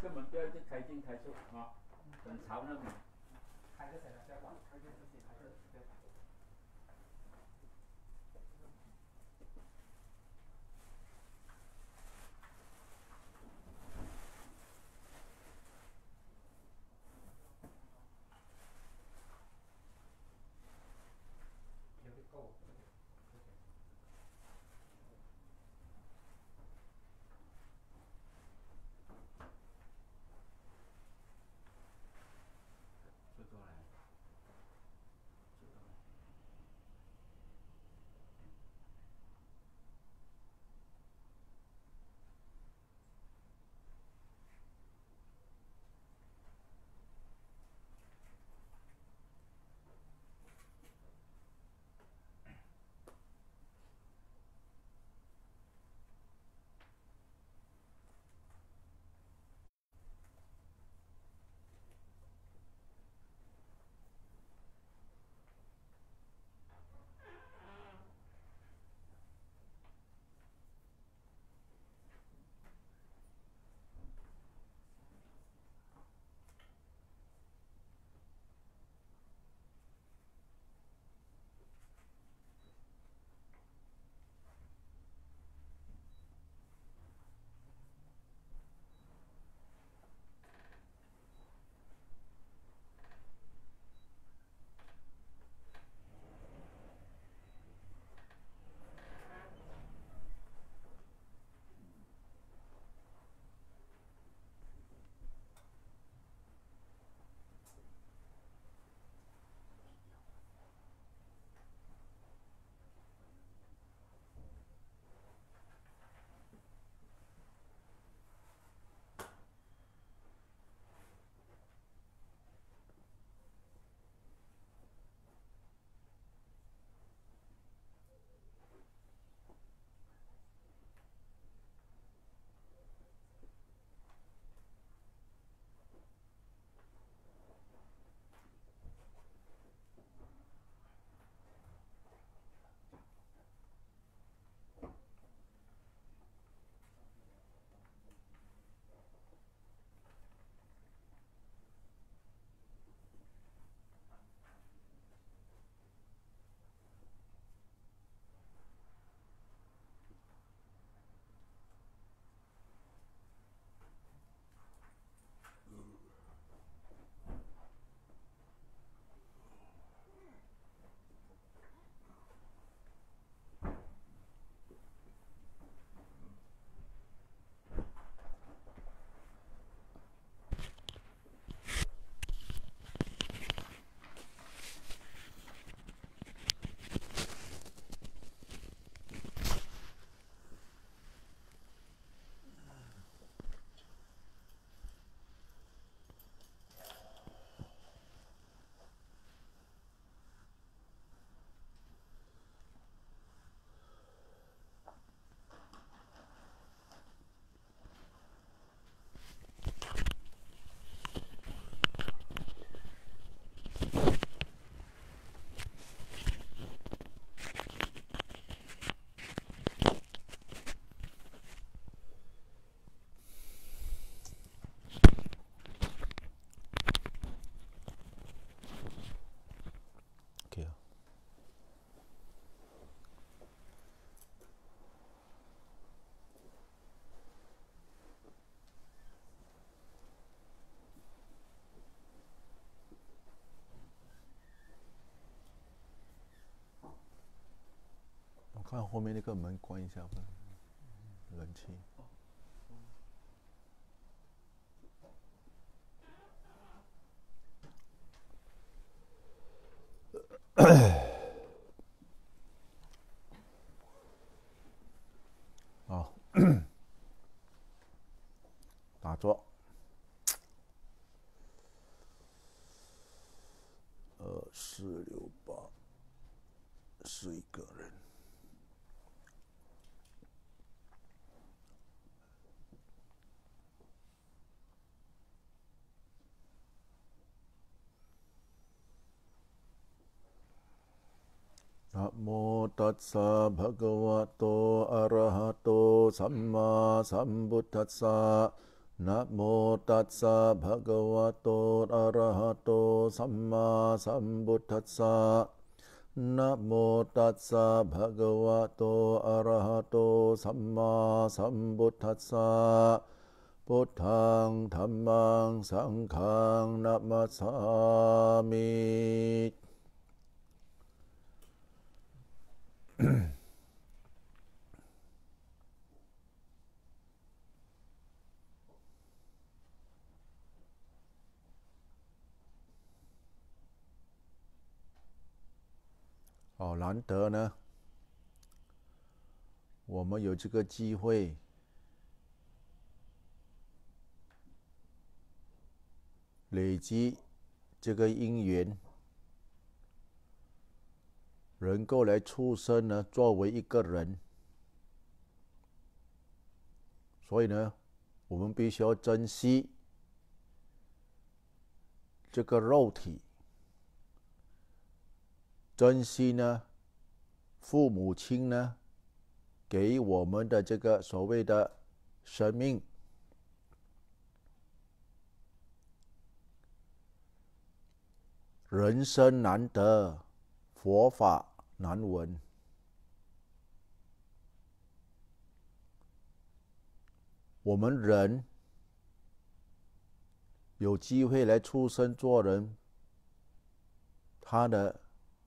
个门不要一直开进开出啊，很吵那门。 开着谁了？不要管，开着自己开着，不要管。有个够。 就过来。 看后面那个门关一下吧，冷气。好，打坐。4、6、8，是一个人。นะโมตัสสะภะคะวะโตอะระหะโตสัมมาสัมพุทธัสสะนะโมตัสสะภะคะวะโตอะระหะโตสัมมาสัมพุทธัสสะนะโมตัสสะภะคะวะโตอะระหะโตสัมมาสัมพุทธัสสะพุทธังธัมมังสังฆังนะมัสสามิ难得呢，我们有这个机会累积这个因缘，能够来出生呢，作为一个人，所以呢，我们必须要珍惜这个肉体，珍惜呢父母亲呢给我们的这个所谓的生命。人生难得，佛法难闻。我们人有机会来出生做人，他的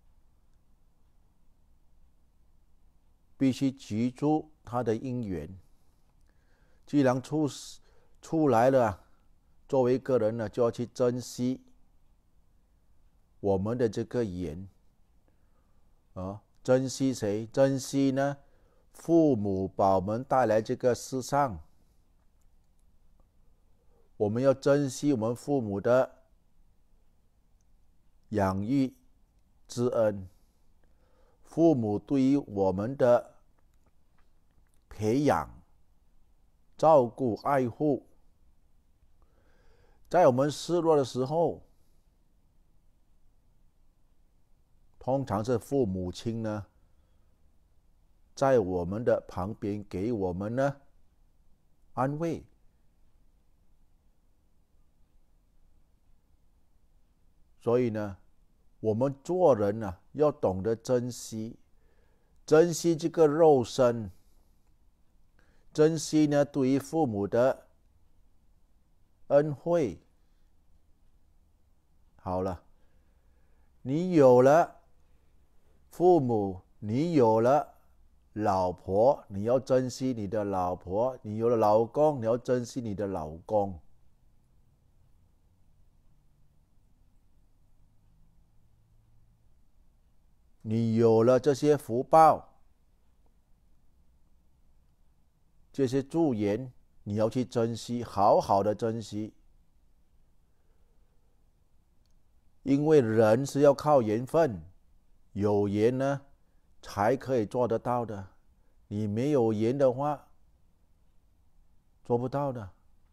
必须记住他的因缘。既然出来了，作为一个人呢，就要去珍惜我们的这个缘啊，珍惜谁？珍惜呢父母把我们带来这个世上，我们要珍惜我们父母的养育之恩，父母对于我们的培养、照顾、爱护，在我们失落的时候，通常是父母亲呢，在我们的旁边给我们呢安慰。所以呢，我们做人呢，要懂得珍惜这个肉身，珍惜呢对于父母的恩惠。好了，你有了父母，你有了老婆，你要珍惜你的老婆；你有了老公，你要珍惜你的老公。你有了这些福报，这些助缘，你要去珍惜，好好的珍惜。因为人是要靠缘分，有缘呢才可以做得到的，你没有缘的话做不到的。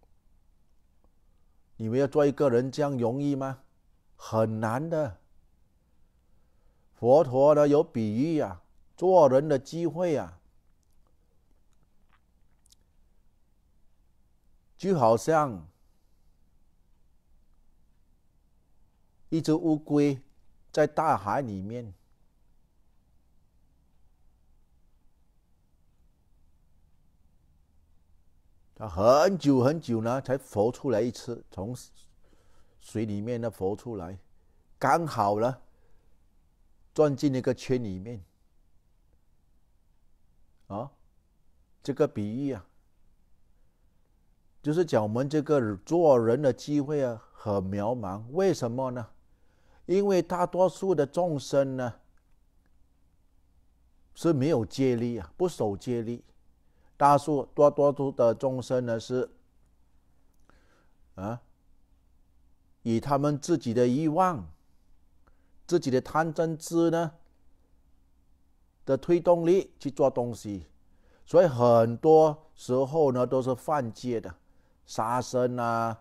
你们要做一个人这样容易吗？很难的。佛陀呢有比喻啊，做人的机会啊，就好像一只乌龟在大海里面，它很久很久呢才浮出来一次，从水里面呢浮出来，刚好了钻进那个圈里面啊。这个比喻啊，就是讲我们这个做人的机会啊很渺茫。为什么呢？因为大多数的众生呢是没有戒律啊，不守戒律。多数的众生呢是以他们自己的欲望、自己的贪嗔痴呢的推动力去做东西，所以很多时候呢都是犯戒的，杀生啊、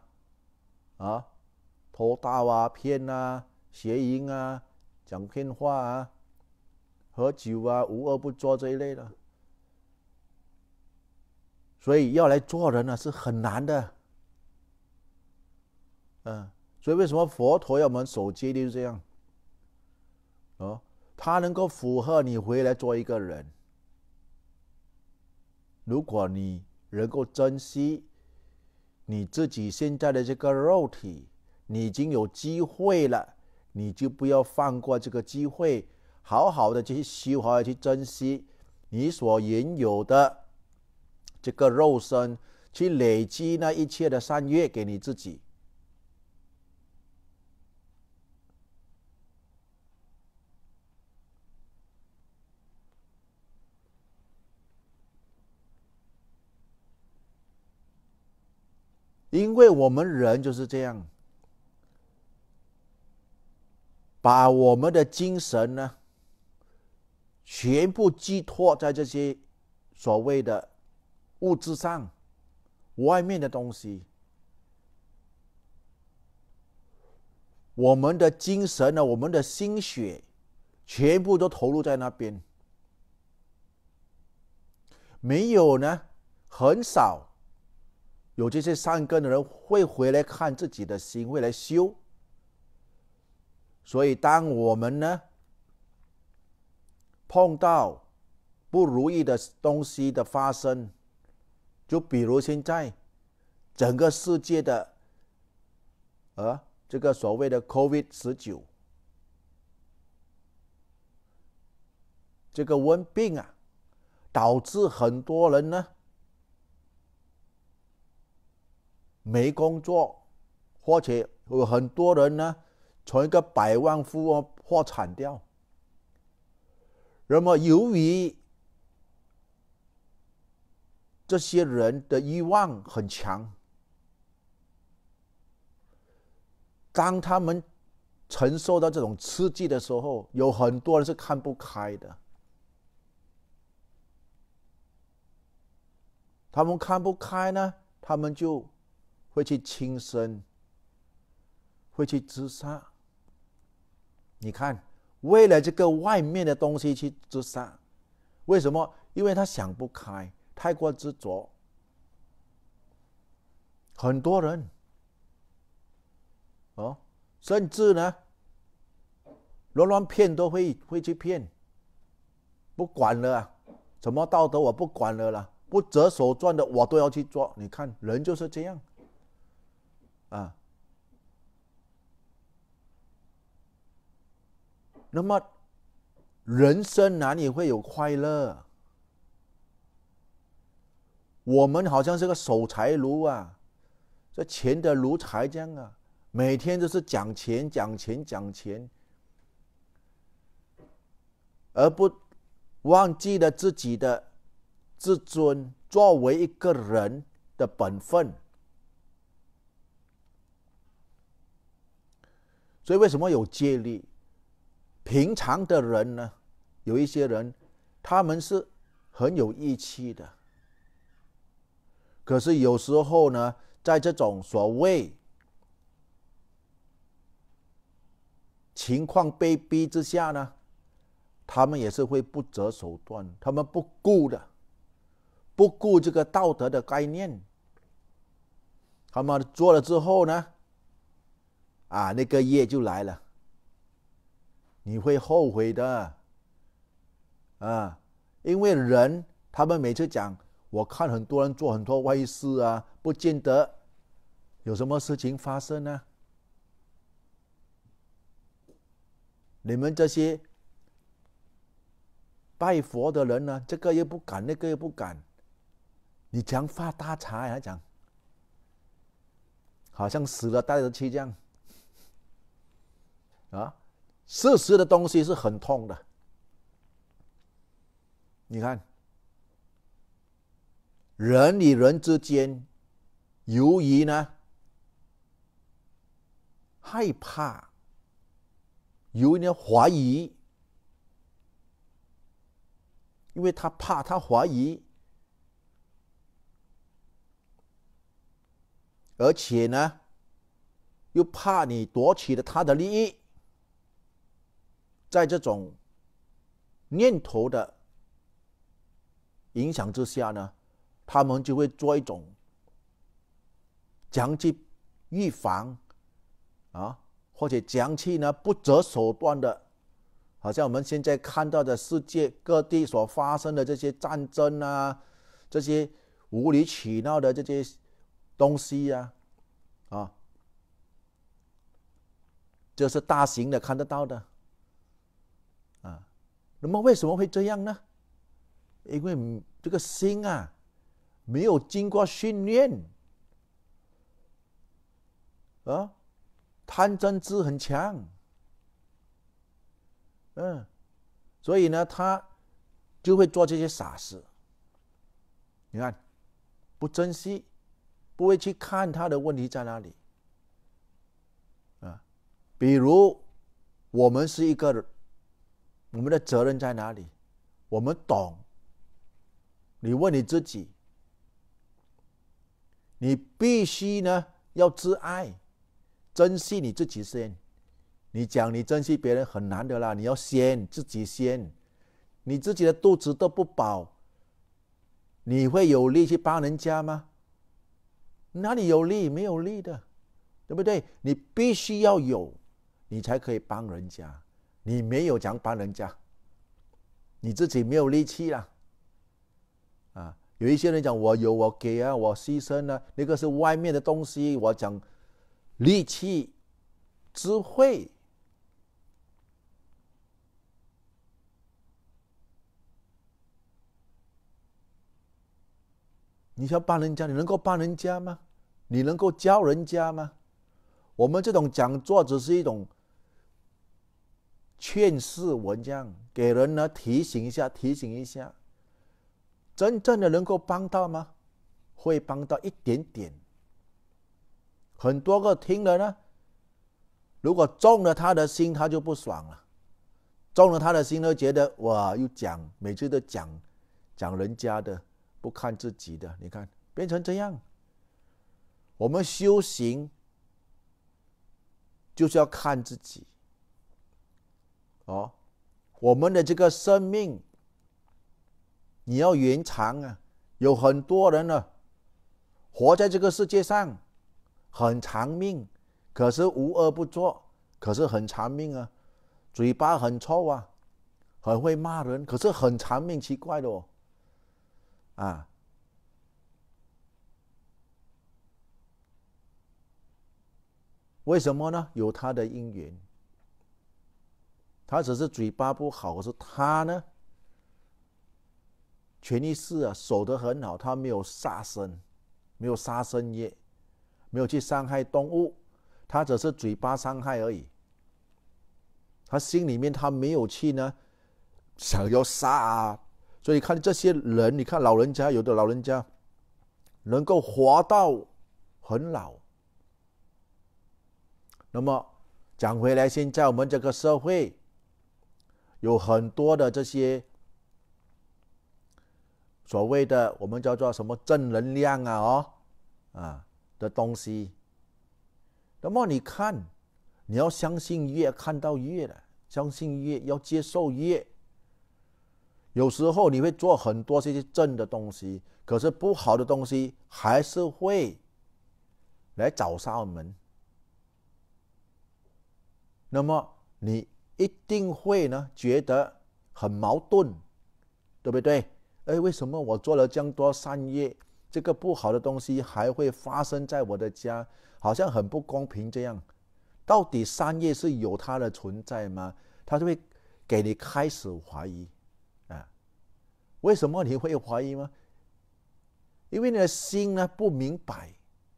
偷盗啊、骗啊、邪淫啊、讲骗话啊、喝酒啊、无恶不作这一类的。所以要来做人呢是很难的， 所以为什么佛陀要我们守戒律是这样？它能够符合你回来做一个人。如果你能够珍惜你自己现在的这个肉体，你已经有机会了，你就不要放过这个机会，好好的去修，好好去珍惜你所拥有的这个肉身，去累积那一切的善业给你自己。因为我们人就是这样，把我们的精神呢，全部寄托在这些所谓的物质上，外面的东西。我们的精神呢，我们的心血，全部都投入在那边。没有呢，很少有这些善根的人会回来看自己的心，会来修。所以当我们呢碰到不如意的东西的发生，就比如现在整个世界的这个所谓的 COVID-19 这个瘟病啊，导致很多人呢没工作，或者有很多人呢从一个百万富翁破产掉。那么由于这些人的欲望很强，当他们承受到这种刺激的时候，有很多人是看不开的。他们看不开呢，他们就会去轻生，会去自杀。你看，为了这个外面的东西去自杀，为什么？因为他想不开，太过执着。很多人甚至呢乱骗都会去骗，不管了啊，什么道德我不管了啦，不择手段的我都要去做。你看人就是这样啊。那么人生哪里会有快乐？我们好像是个守财奴啊，这钱的奴才这样啊，每天都是讲钱讲钱讲钱，而不忘记了自己的自尊，作为一个人的本分。所以为什么有戒律？平常的人呢，有一些人他们是很有义气的，可是有时候呢，在这种所谓情况被逼之下呢，他们也是会不择手段，他们不顾这个道德的概念，他们做了之后呢，那个业就来了，你会后悔的因为人他们每次讲，我看很多人做很多坏事啊，不见得有什么事情发生啊。你们这些拜佛的人呢，这个也不敢，那个也不敢，你讲发大财还讲，好像死了带着去这样事实的东西是很痛的。你看，人与人之间，由于呢害怕，由于呢怀疑，因为他怕，他怀疑，而且呢又怕你夺取了他的利益，在这种念头的影响之下呢，他们就会做一种讲去预防或者讲起呢不择手段的，好像我们现在看到的世界各地所发生的这些战争啊，这些无理取闹的这些东西啊，这是大型的看得到的那么为什么会这样呢？因为这个心没有经过训练贪嗔痴很强，所以呢他就会做这些傻事。你看，不珍惜，不会去看他的问题在哪里比如我们是一个人，我们的责任在哪里？我们懂。你问你自己，你必须呢要自爱，珍惜你自己先。你讲你珍惜别人很难的啦，你要先自己先。你自己的肚子都不饱，你会有力去帮人家吗？哪里有力？没有力的，对不对？你必须要有，你才可以帮人家。你没有讲帮人家，你自己没有力气啦。有一些人讲我有我给我牺牲那个是外面的东西。我讲力气、智慧。你想帮人家，你能够帮人家吗？你能够教人家吗？我们这种讲座只是一种劝世文章，给人呢提醒一下。真正的能够帮到吗？会帮到一点点。很多个听了呢，如果中了他的心，他就不爽了。中了他的心，都觉得哇，又讲，每次都讲人家的，不看自己的。你看，变成这样。我们修行就是要看自己。我们的这个生命你要延长有很多人活在这个世界上很长命，可是无恶不作，可是很长命嘴巴很臭很会骂人，可是很长命，奇怪的为什么呢？有他的因缘。他只是嘴巴不好，可是他呢权益事守得很好，他没有杀生，没有杀生业，没有去伤害动物，他只是嘴巴伤害而已。他心里面他没有去呢想要杀所以看这些人，你看老人家，有的老人家能够活到很老。那么讲回来，现在我们这个社会有很多的这些所谓的我们叫做什么正能量的东西。那么你看，你要相信越，看到越了，相信越，要接受越。有时候你会做很多这些正的东西，可是不好的东西还是会来找上我们。那么你一定会呢觉得很矛盾，对不对？为什么我做了这样多善业，这个不好的东西还会发生在我的家，好像很不公平这样。到底善业是有它的存在吗？它就会给你开始怀疑为什么你会怀疑吗？因为你的心呢不明白。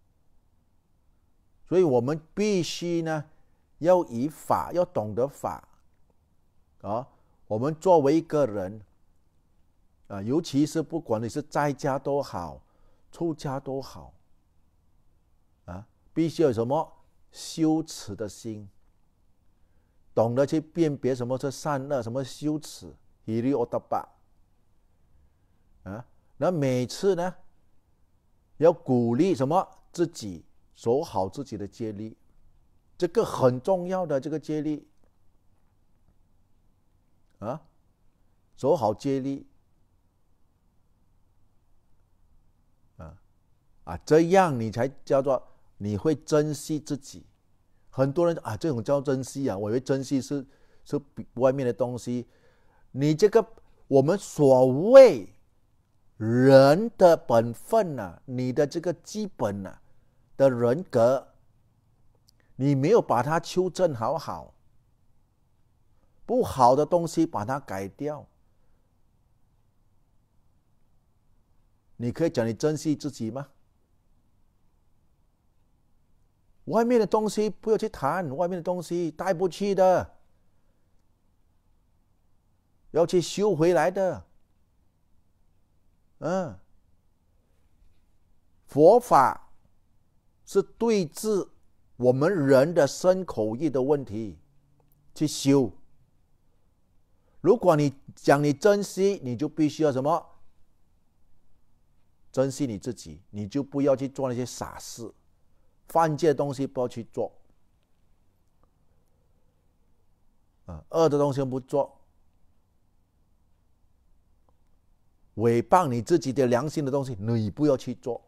所以我们必须呢要以法，要懂得法我们作为一个人尤其是不管你是在家都好，出家都好必须有什么羞耻的心，懂得去辨别什么是善恶，什么羞耻hiri ottappa那每次呢要鼓励什么自己守好自己的戒律，这个很重要的这个戒律守好戒律这样你才叫做你会珍惜自己。 很多人啊，这种叫珍惜啊，我以为珍惜是比外面的东西。你这个我们所谓人的本分啊，你的这个基本啊的人格，你没有把它修正好，不好的东西把它改掉，你可以讲你珍惜自己吗？外面的东西不要去谈，外面的东西带不去的，要去修回来的。佛法是对治我们人的身口意的问题去修。如果你讲你珍惜，你就必须要什么？珍惜你自己，你就不要去做那些傻事。犯戒的东西不要去做，恶的东西不做，诽谤你自己的良心的东西你不要去做。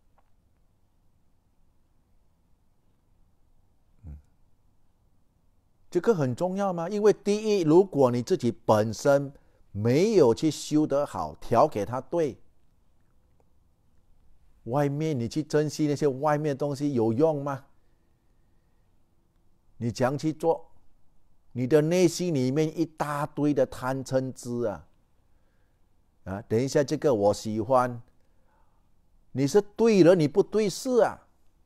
这个很重要吗？因为第一，如果你自己本身没有去修得好，调给他对，外面你去珍惜那些外面的东西有用吗？你怎样去做？你的内心里面一大堆的贪嗔痴等一下这个我喜欢，你是对了，你不对事啊，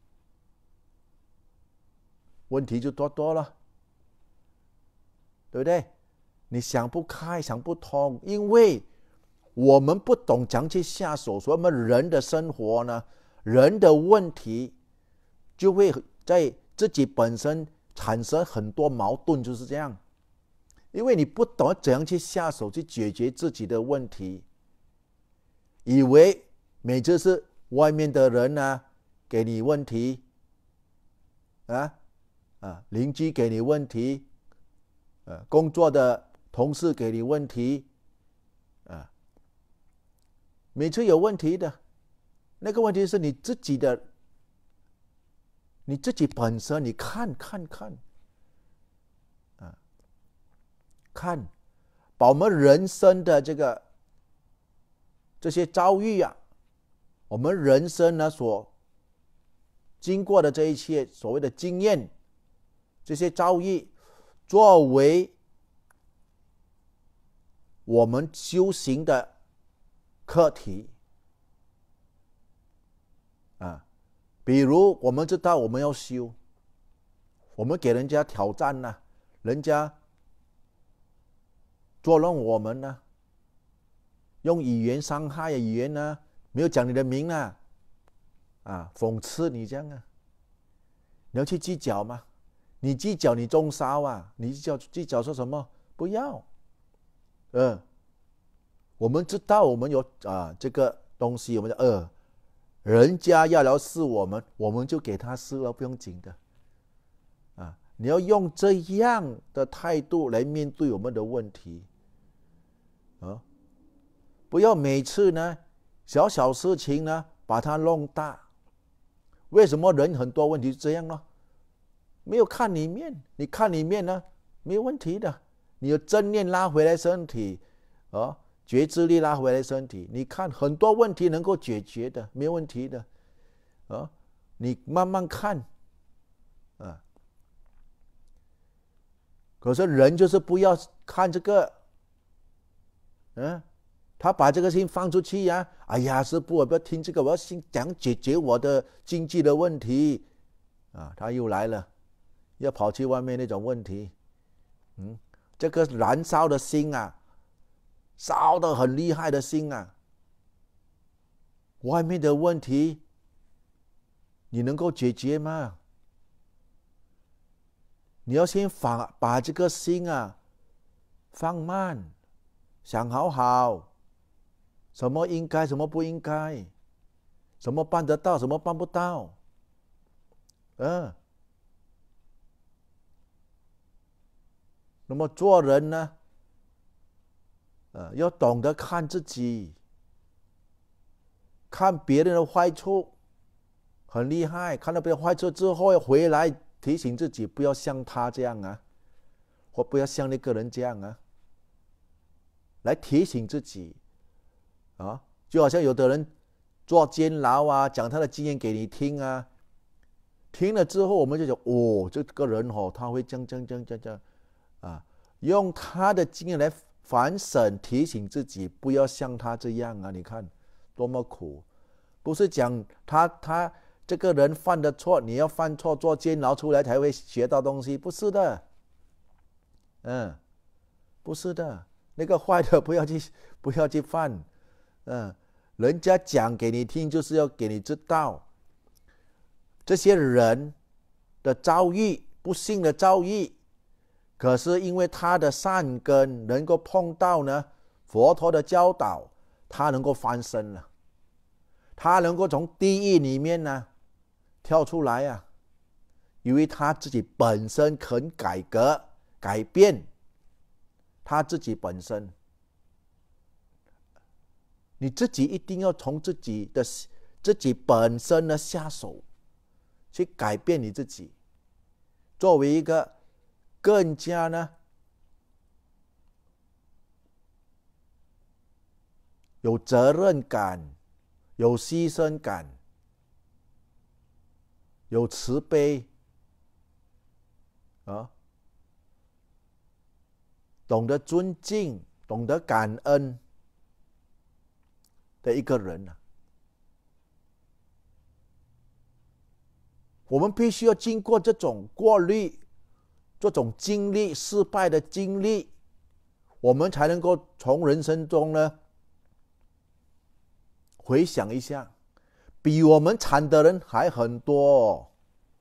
问题就多了，对不对？你想不开，想不通，因为我们不懂怎样去下手，所以我们人的生活呢，人的问题就会在自己本身产生很多矛盾，就是这样。因为你不懂怎样去下手去解决自己的问题，以为每次是外面的人给你问题邻居给你问题，工作的同事给你问题每次有问题的，那个问题是你自己的，你自己本身，你看，把我们人生的这些遭遇我们人生呢所经过的这一切所谓的经验，这些遭遇，作为我们修行的课题比如我们知道我们要修，我们给人家挑战人家捉弄我们用语言伤害语言没有讲你的名讽刺你这样你要去计较吗？你计较你中烧你计较说什么？不要。我们知道我们有这个东西，我们就人家要来试我们，我们就给他试了，不用紧的你要用这样的态度来面对我们的问题不要每次呢小小事情呢把它弄大。为什么人很多问题是这样呢？没有看里面，你看里面呢没有问题的，你有正念拉回来身体觉知力拉回来身体，你看很多问题能够解决的，没有问题的你慢慢看可是人就是不要看这个他把这个心放出去哎呀师父我不要听这个，我要怎样解决我的经济的问题他又来了，要跑去外面那种问题这个燃烧的心烧得很厉害的心外面的问题你能够解决吗？你要先把这个心放慢，想好什么应该什么不应该，什么办得到什么办不到那么做人呢要懂得看自己，看别人的坏处很厉害，看到别人坏处之后要回来提醒自己不要像他这样啊，或不要像那个人这样啊，来提醒自己啊，就好像有的人坐监牢啊，讲他的经验给你听啊，听了之后我们就讲哦，这个人哦，他会这样啊，用他的经验来反省提醒自己不要像他这样啊，你看多么苦。不是讲他这个人犯的错，你要犯错坐监牢出来才会学到东西，不是的，不是的，那个坏的不要去犯，人家讲给你听就是要给你知道，这些人的遭遇，不幸的遭遇，可是因为他的善根能够碰到呢佛陀的教导，他能够翻身了。他能够从地狱里面呢跳出来啊，因为他自己本身肯改革改变他自己本身。你自己一定要从自己本身的下手去改变你自己，作为一个更加呢有责任感、有牺牲感、有慈悲懂得尊敬、懂得感恩的一个人啊。我们必须要经过这种过滤，这种经历失败的经历，我们才能够从人生中呢回想一下，比我们惨的人还很多，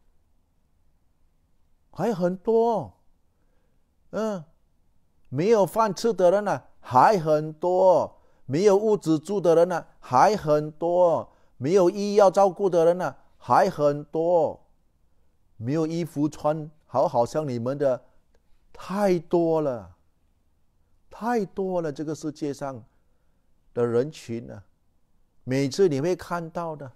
还很多，没有饭吃的人呢还很多，没有屋子住的人呢还很多，没有医药照顾的人呢还很多，没有衣服穿好像你们的太多了，太多了，这个世界上的人群呢，每次你会看到的。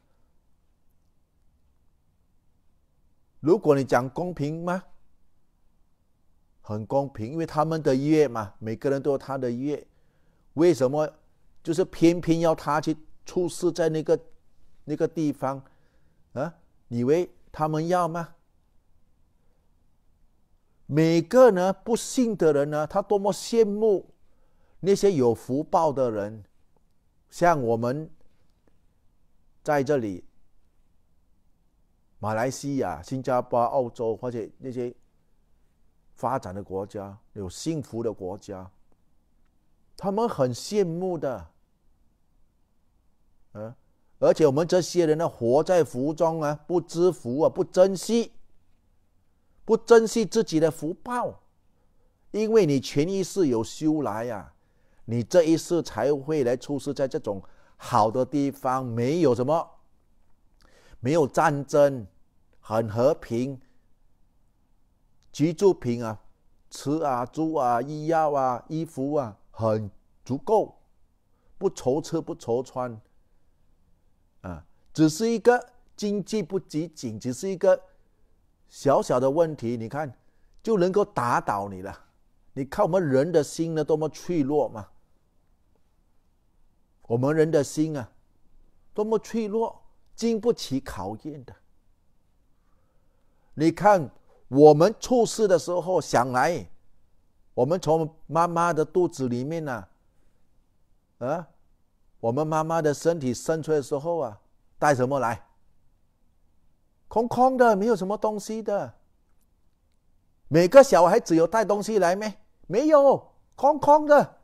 如果你讲公平吗？很公平，因为他们的业嘛，每个人都有他的业。为什么就是偏偏要他去出世在那个地方啊？你以为他们要吗？每个呢不幸的人呢，他多么羡慕那些有福报的人，像我们在这里马来西亚、新加坡、澳洲或者那些发展的国家，有幸福的国家，他们很羡慕的，而且我们这些人呢，活在福中啊，不知福啊，不珍惜自己的福报，因为你前一世有修来啊，你这一世才会来出世在这种好的地方，没有什么，没有战争，很和平，居住品啊，吃啊、住啊、医药啊、衣服啊，很足够，不愁吃不愁穿，只是一个经济不集紧，只是一个小小的问题，你看就能够打倒你了。你看我们人的心呢，多么脆弱嘛！我们人的心啊，多么脆弱，经不起考验的。你看我们出世的时候，想来我们从妈妈的肚子里面我们妈妈的身体生出来的时候啊，带什么来？空空的，没有什么东西的。每个小孩子有带东西来没？没有，空空的。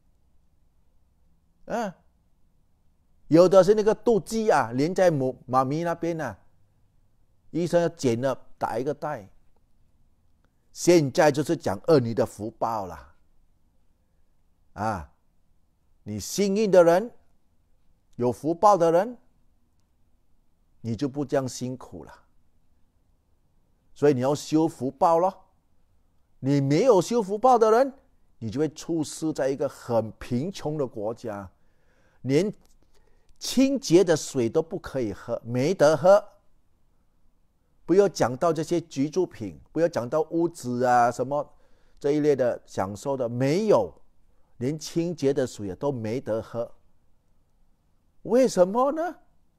有的是那个肚脐啊，连在妈咪那边啊，医生要剪了打一个带。现在就是讲你的福报了，你幸运的人，有福报的人，你就不这样辛苦了。所以你要修福报咯。你没有修福报的人，你就会出世在一个很贫穷的国家，连清洁的水都不可以喝，没得喝。 不要讲到这些居住品，不要讲到屋子啊什么这一类的享受的，没有，连清洁的水都没得喝。为什么呢？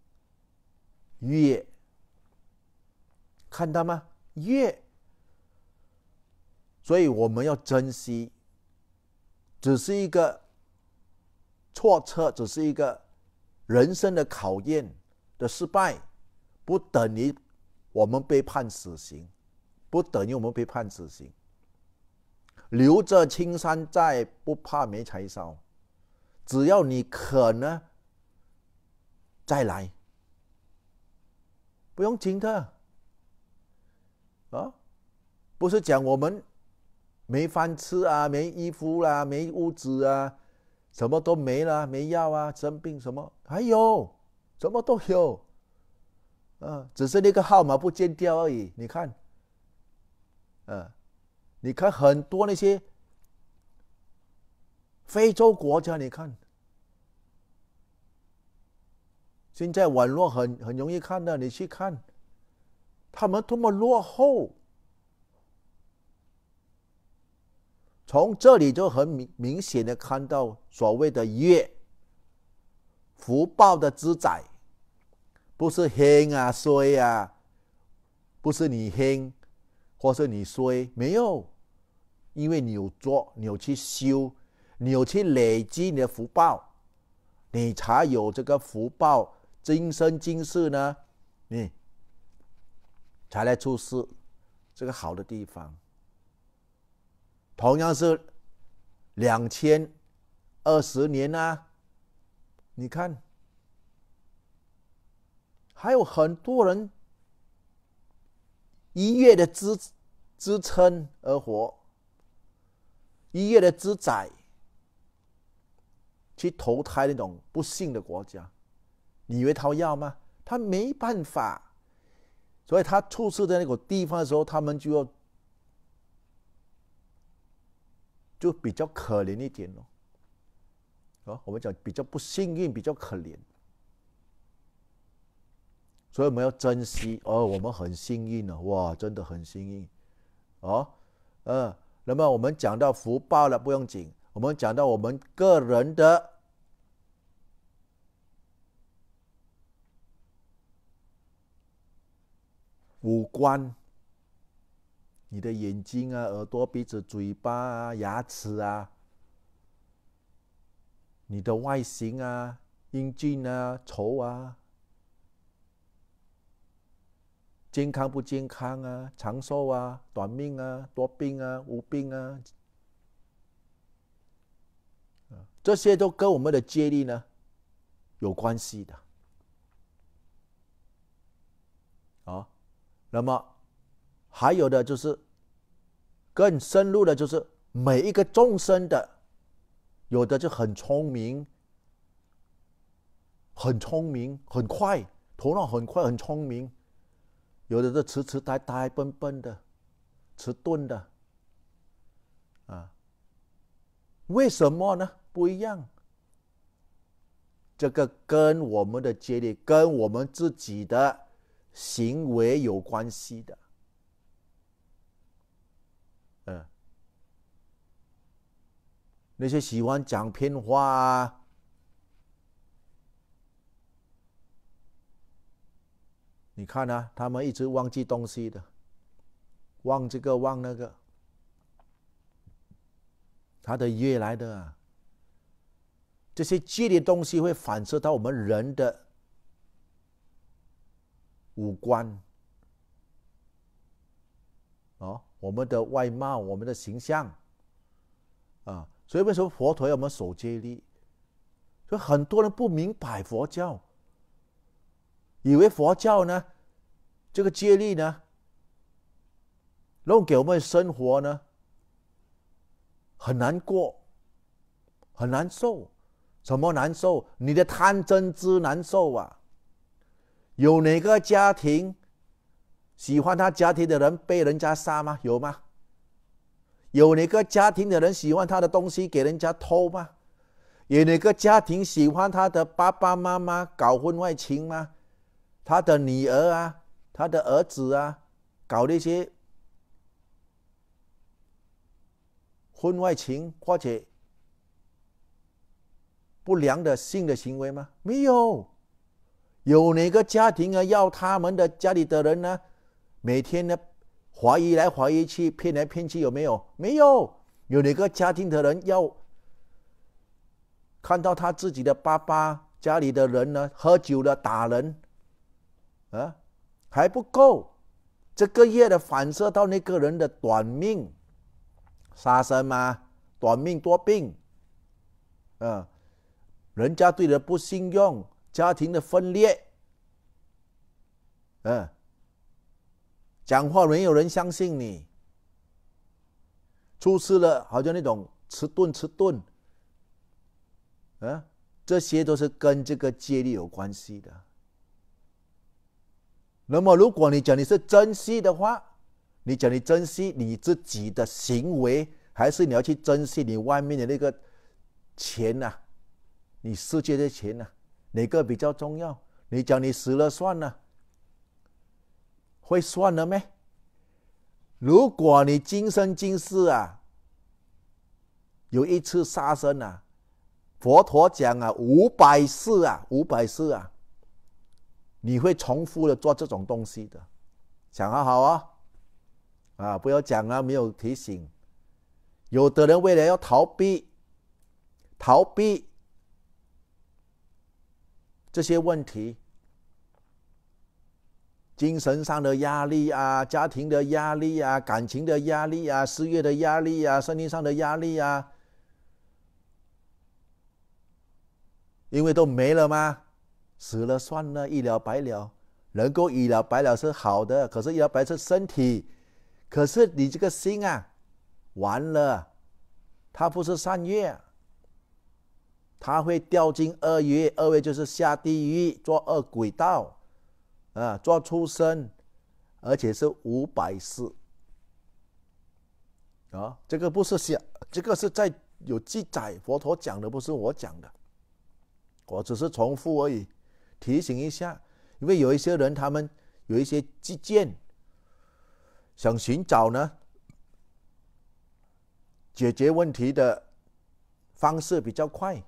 业，看到吗？业。所以我们要珍惜，只是一个错测，只是一个人生的考验的失败，不等于我们被判死刑，不等于我们被判死刑。留着青山在，不怕没柴烧。只要你肯呢，再来，不用紧的啊！不是讲我们没饭吃啊，没衣服啦，没屋子啊，什么都没了，没药啊，生病什么还有，什么都有，只是那个号码不见掉而已。你看，你看很多那些非洲国家，你看，现在网络很容易看的，你去看，他们多么落后。从这里就很明显的看到所谓的业，福报的资载，不是兴啊衰啊，不是你兴或是你衰，没有，因为你有做，你有去修，你有去累积你的福报，你才有这个福报，今生今世呢，你才来出世这个好的地方。同样是2020年啊，你看还有很多人一夜的支撑而活，一夜的资载去投胎那种不幸的国家，你以为他要吗？他没办法，所以他出世在那个地方的时候，他们就比较可怜一点咯，我们讲比较不幸运，比较可怜，所以我们要珍惜我们很幸运了，哇，真的很幸运那么我们讲到福报了，不用紧，我们讲到我们个人的五官。你的眼睛啊、耳朵、鼻子、嘴巴啊、牙齿啊，你的外形啊、英俊啊、丑啊，健康不健康啊、长寿啊、短命啊、多病啊、无病啊，这些都跟我们的戒律呢有关系的。那么还有的就是更深入的，就是每一个众生的，有的就很聪明，很快，头脑很快，很聪明；有的是痴呆呆、笨笨的、迟钝的，为什么呢？不一样。这个跟我们的戒律，跟我们自己的行为有关系的。那些喜欢讲骗话啊，你看啊，他们一直忘记东西的，忘这个忘那个，他的业来的啊。这些戒律的东西会反射到我们人的五官，我们的外貌，我们的形象所以为什么佛陀要我们守戒律？所以很多人不明白佛教，以为佛教呢，这个戒律呢，弄给我们生活呢很难过，很难受。什么难受？你的贪嗔痴难受啊！有哪个家庭喜欢他家庭的人被人家杀吗？有吗？有哪个家庭的人喜欢他的东西给人家偷吗？有哪个家庭喜欢他的爸爸妈妈搞婚外情吗？他的女儿啊他的儿子啊，搞那些婚外情或者不良的性的行为吗？没有。有哪个家庭啊要他们的家里的人呢，每天呢怀疑来怀疑去，骗来骗去，有没有？没有。有哪个家庭的人要看到他自己的爸爸家里的人呢喝酒了打人啊？还不够，这个业的反射到那个人的短命杀生嘛，短命多病啊，人家对人不信用，家庭的分裂，讲话没有人相信你，出事了好像那种迟钝，这些都是跟这个戒律有关系的。那么如果你讲你是珍惜的话，你讲你珍惜你自己的行为，还是你要去珍惜你外面的那个钱啊，你世界的钱啊，哪个比较重要？你讲你死了算了，会算了咩？如果你今生今世啊，有一次杀生啊，佛陀讲啊，500世啊，你会重复的做这种东西的，想好好啊，不要讲啊，没有提醒。有的人为了要逃避这些问题，精神上的压力啊，家庭的压力啊，感情的压力啊，事业的压力啊，身体上的压力啊，因为都没了吗？死了算了，一了百了。能够一了百了是好的，可是一了百了是身体，可是你这个心啊，完了，它不是善业，它会掉进恶业，恶业就是下地狱，做恶鬼道做畜生，而且是500世这个不是想，这个是在有记载，佛陀讲的，不是我讲的，我只是重复而已，提醒一下。因为有一些人他们有一些计见，想寻找呢解决问题的方式比较快，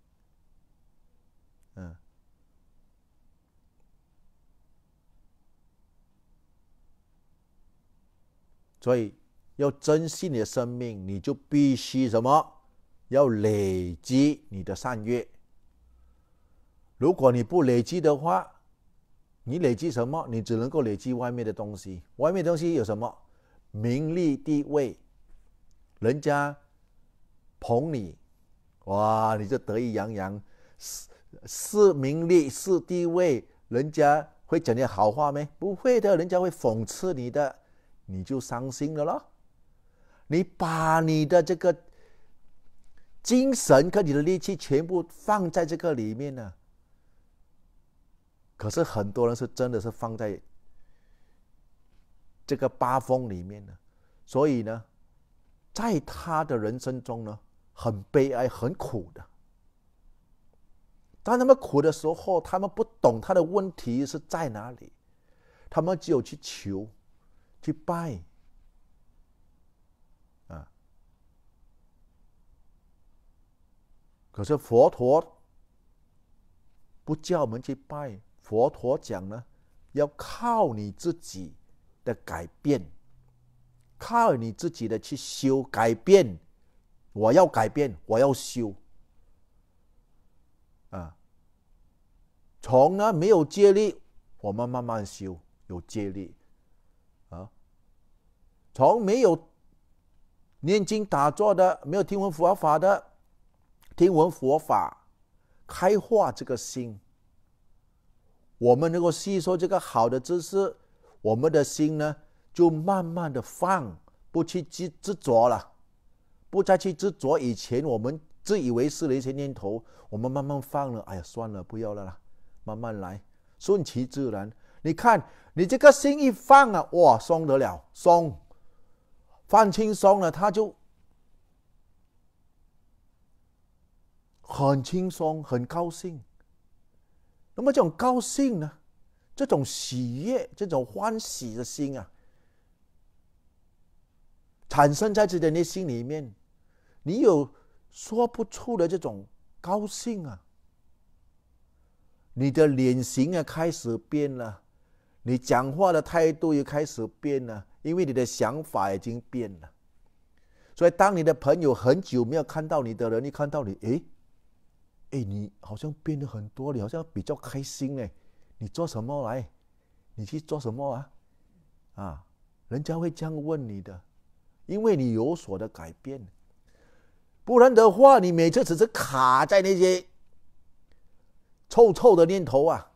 所以要珍惜你的生命，你就必须什么？要累积你的善业。如果你不累积的话，你累积什么？你只能够累积外面的东西。外面的东西有什么？名利地位，人家捧你，哇，你就得意洋洋，是名利是地位，人家会讲你好话没？不会的，人家会讽刺你的，你就伤心了咯。你把你的这个精神跟你的力气全部放在这个里面呢，可是很多人是真的是放在这个八风里面的，所以呢，在他的人生中呢，很悲哀，很苦的。当他们苦的时候，他们不懂他的问题是在哪里，他们只有去求，去拜，可是佛陀不叫我们去拜，佛陀讲呢，要靠你自己的改变，靠你自己的去修改变。我要改变，我要修从呢没有戒律，我们慢慢修，有戒律从没有念经打坐的，没有听闻佛法的，听闻佛法，开化这个心，我们能够吸收这个好的知识，我们的心呢就慢慢的放，不去执着了，不再去执着以前我们自以为是的一些念头，我们慢慢放了，哎呀算了，不要了啦，慢慢来，顺其自然。你看你这个心一放啊，哇，松得了，松，放轻松了，他就很轻松，很高兴。那么这种高兴呢， 这种喜悦、这种欢喜的心啊，产生在自己的内心里面，你有说不出的这种高兴啊，你的脸型啊开始变了，你讲话的态度也开始变了，因为你的想法已经变了。所以当你的朋友很久没有看到你的人，一看到你，你好像变得很多，你好像比较开心嘞，你做什么来？你去做什么啊？人家会这样问你的，因为你有所的改变。不然的话，你每次只是卡在那些臭臭的念头啊，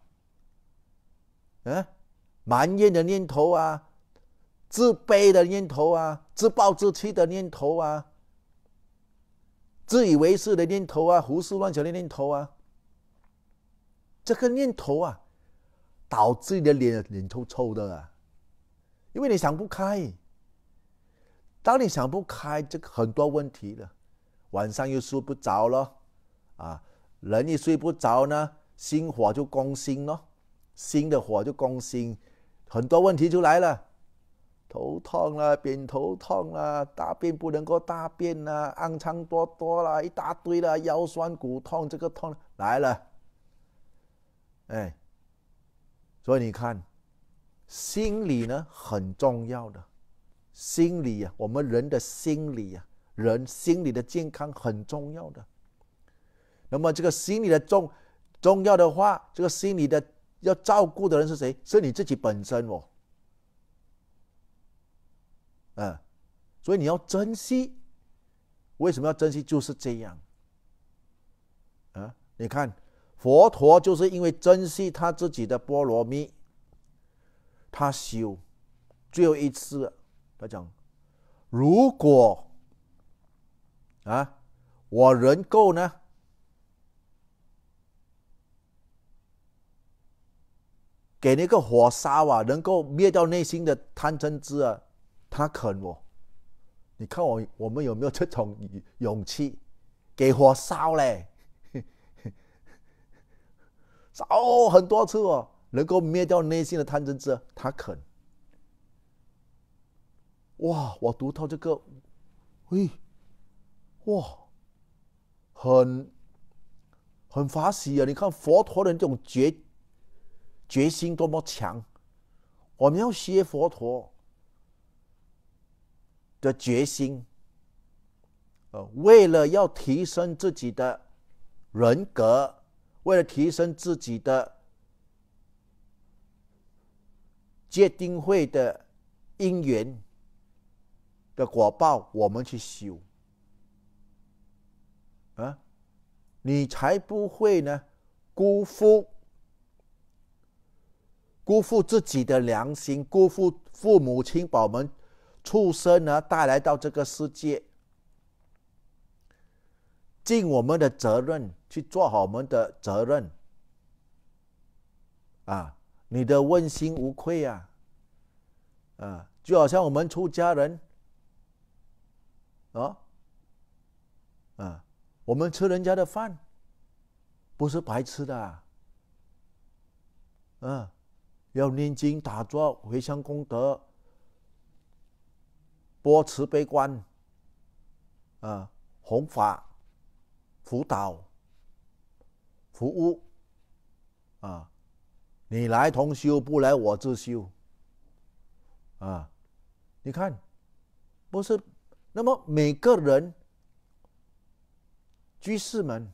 埋怨的念头啊，自卑的念头啊，自暴自弃的念头啊，自以为是的念头啊，胡思乱想的念头啊，这个念头啊，导致你的脸臭臭的啊，因为你想不开。当你想不开，这个很多问题了，晚上又睡不着了啊，人一睡不着呢，心火就攻心咯，心的火就攻心，很多问题就来了，头痛了，偏头痛了，大便不能够大便了，肮脏多多了，一大堆了，腰酸骨痛，这个痛来了，所以你看，心理呢很重要的，心理啊，我们人的心理啊，人心理的健康很重要的。那么这个心理的重要的话，这个心理的要照顾的人是谁？是你自己本身哦。所以你要珍惜。为什么要珍惜？就是这样。你看佛陀就是因为珍惜他自己的波罗蜜，他修最后一次，他讲，如果我能够呢给那个火烧啊，能够灭掉内心的贪嗔痴啊，他肯哦。你看我们有没有这种勇气？给火烧嘞，烧很多次哦，能够灭掉内心的贪嗔痴，他肯。哇，我读到这个，哇，很法喜啊！你看佛陀的这种决心多么强，我们要学佛陀的决心，为了要提升自己的人格，为了提升自己的戒定慧的因缘的果报，我们去修你才不会呢辜负自己的良心，辜负父母亲把我们出生呢带来到这个世界，尽我们的责任，去做好我们的责任你的问心无愧就好像我们出家人我们吃人家的饭不是白吃的要念经打坐回向功德，播慈悲观弘法辅导服务你来同修，不来我自修你看不是？那么每个人居士们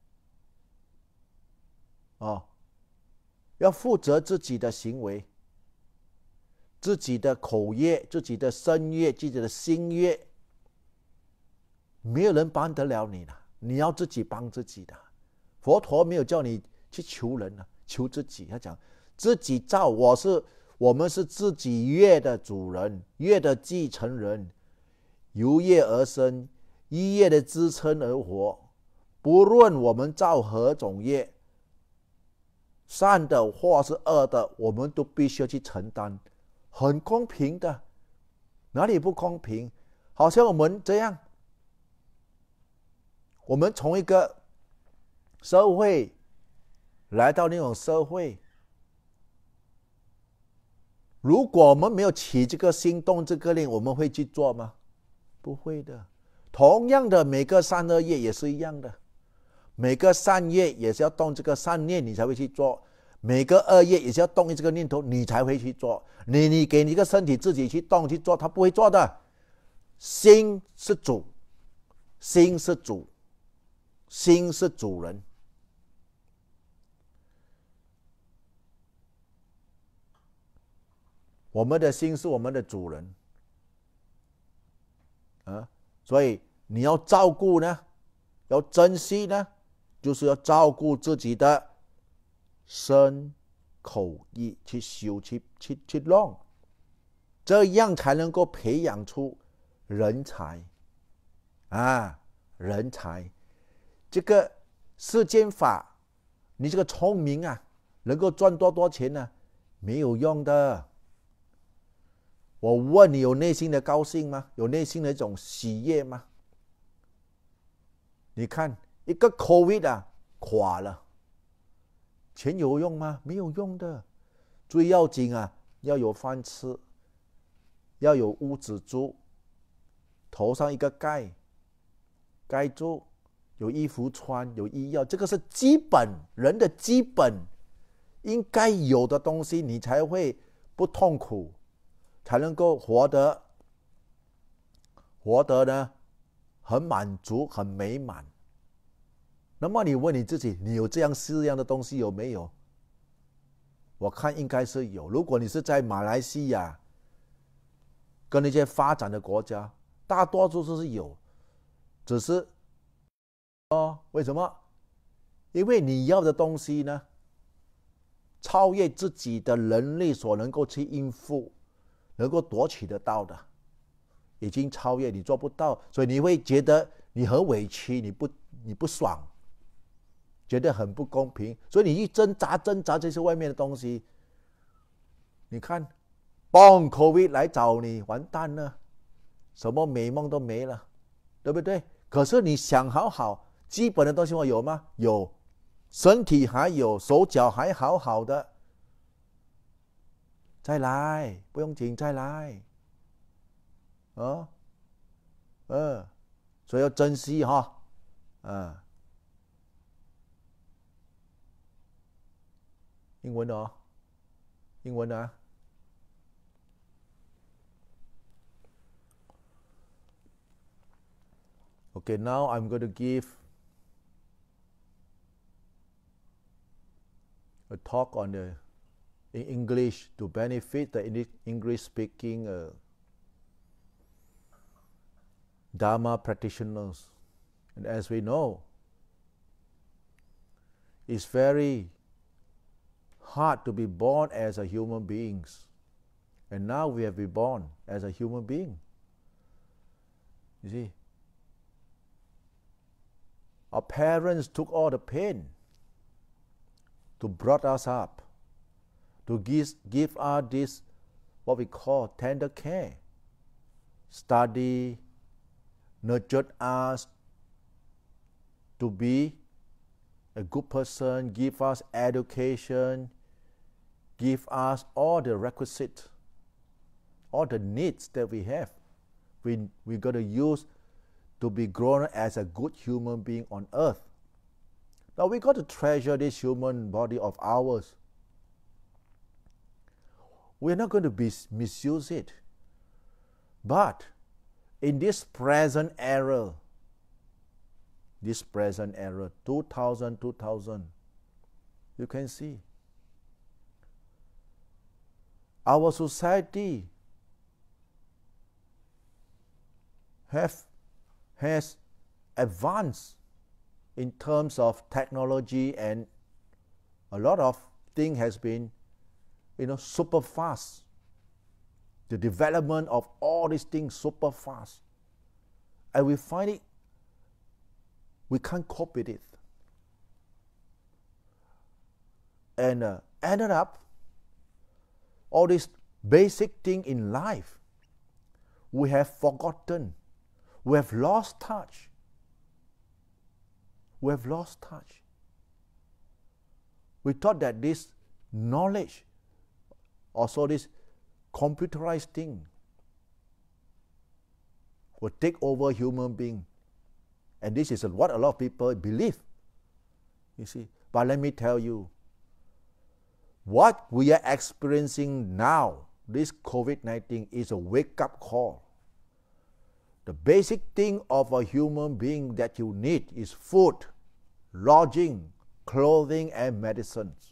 要负责自己的行为，自己的口业，自己的身业，自己的心业，没有人帮得了你的，你要自己帮自己的。佛陀没有叫你去求人求自己，他讲自己造，我们是自己业的主人，业的继承人，由业而生，依业的支撑而活。不论我们造何种业，善的或是恶的，我们都必须要去承担，很公平的，哪里不公平？好像我们这样，我们从一个社会来到那种社会如果我们没有起这个心动这个念，我们会去做吗？不会的。同样的，每个善恶业也是一样的，每个善业也是要动这个善念，你才会去做；每个恶业也是要动这个念头，你才会去做。你给你一个身体自己去动去做，他不会做的。心是主，心是主，心是主人。我们的心是我们的主人，所以你要照顾呢，要珍惜呢，就是要照顾自己的身口意去修去弄，这样才能够培养出人才人才。这个世间法，你这个聪明能够赚多钱呢？没有用的。我问你，有内心的高兴吗？有内心的一种喜悦吗？你看一个 COVID 垮了，钱有用吗？没有用的。最要紧要有饭吃，要有屋子住，头上一个盖住，有衣服穿，有医药，这个是基本，人的基本应该有的东西，你才会不痛苦，才能够活得呢很满足很美满。那么你问你自己，你有这样的东西有没有？我看应该是有。如果你是在马来西亚跟那些发展的国家，大多数是有，只是为什么？因为你要的东西呢，超越自己的能力所能够去应付，能够夺取得到的，已经超越，你做不到，所以你会觉得你很委屈，你不爽，觉得很不公平，所以你一挣扎这些外面的东西。你看，Bong COVID 来找你，完蛋了，什么美梦都没了，对不对？可是你想好，基本的东西我有吗？有，身体还有，手脚还好的，再来，不用紧，再来，所以要珍惜英文Okay, now I'm going to give a talk on in English to benefit the English-speaking Dharma practitioners. And as we know, it's very hard to be born as a human beings. And now we have been born as a human being. You see, our parents took all the pain to brought us up, to give us this, what we call tender care, study, nurtured us to be a good person, give us education, give us all the requisite, all the needs that we have. We got to use to be grown as a good human being on earth. Now we got to treasure this human body of ours. We're not going to misuse it. But in this present era, 2000, you can see our society has advanced in terms of technology, and a lot of things has been super fast. The development of all these things super fast, and we find it we can't cope with it, and ended up all these basic things in life we have forgotten. We have lost touch. We thought that this knowledge, also this computerized thing will take over human being. And this is what a lot of people believe. You see. But let me tell you, what we are experiencing now, this COVID-19, is a wake-up call. The basic thing of a human being that you need is food, lodging, clothing, and medicines.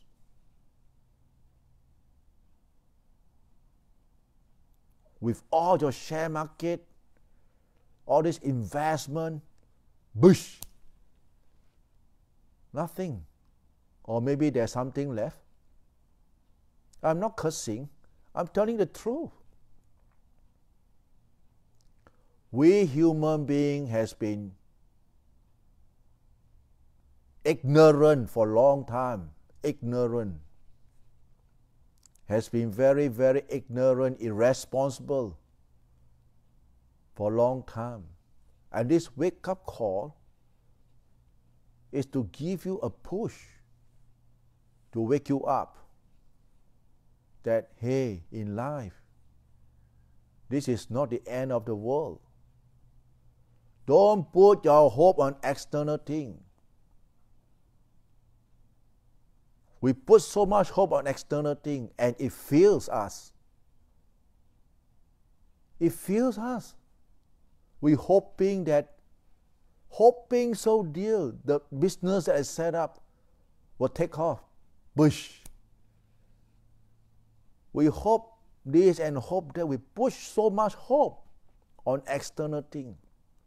With all your share market, all this investment, bush, nothing. Or maybe there's something left. I'm not cursing. I'm telling the truth. We human beings has been ignorant for a long time. Ignorant. Has been very, very ignorant, irresponsible for a long time. And this wake-up call is to give you a push to wake you up that, hey, in life, this is not the end of the world. Don't put your hope on external things. We put so much hope on external things and it fails us. It fails us. We're hoping so dear, the business that is set up will take off. Bush. We hope this and hope that. We push so much hope on external things.